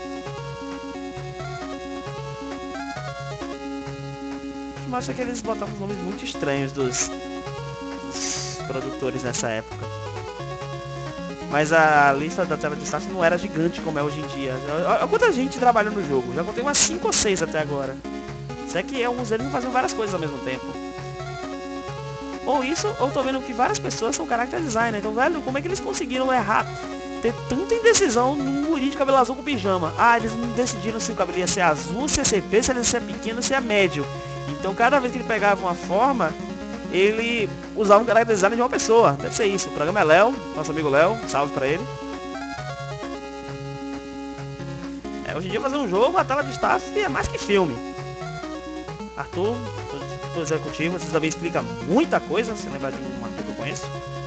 Mostra que eles botavam nomes muito estranhos dos, dos produtores nessa época. Mas a lista da tela de status não era gigante como é hoje em dia. Olha quanta gente trabalha no jogo. Já contei umas cinco ou seis até agora. Isso é que alguns deles não fazem várias coisas ao mesmo tempo. Ou isso, ou tô vendo que várias pessoas são character designer. Então, velho, como é que eles conseguiram errar? Ter tanta indecisão num guri de cabelo azul com pijama. Ah, eles não decidiram se o cabelo ia ser azul, se ia ser P, se ele ia ser pequeno, se ia médio. Então, cada vez que ele pegava uma forma, ele usava um character design de uma pessoa. Deve ser isso. O programa é Léo, nosso amigo Léo. Salve pra ele. É, hoje em dia fazer um jogo, a tela de staff é mais que filme. Arthur, do executivo, você também explica muita coisa. Você lembra de um Arthur que eu conheço?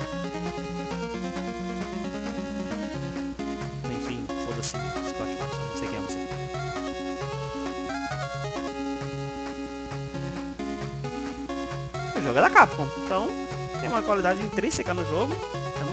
Enfim, foda-se. Scott Martin, não sei quem é você. O jogo é da Capcom, então tem uma qualidade intrínseca no jogo, é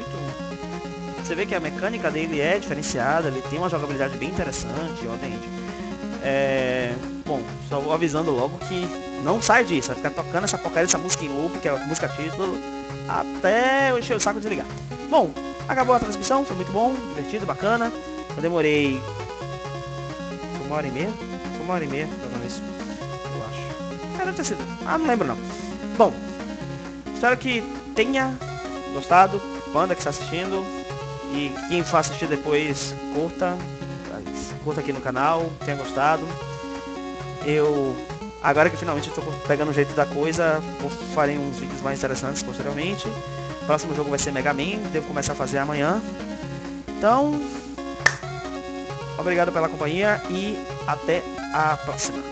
muito... Você vê que a mecânica dele é diferenciada, ele tem uma jogabilidade bem interessante, obviamente. É... Bom, só vou avisando logo que não sai disso, vai ficar tocando essa porcaria dessa música em loop, que é a música título, até eu encher o saco de ligar. Bom, acabou a transmissão, foi muito bom, divertido, bacana. Eu demorei uma hora e meia, foi uma hora e meia, fazendo isso, eu acho. É, deve ter sido, ah, não lembro não. Bom, espero que tenha gostado, banda que está assistindo, e quem for assistir depois, curta, curta aqui no canal, tenha gostado. Eu, agora que finalmente estou pegando o jeito da coisa, vou farei uns vídeos mais interessantes posteriormente. O próximo jogo vai ser Mega Man, devo começar a fazer amanhã. Então, obrigado pela companhia e até a próxima.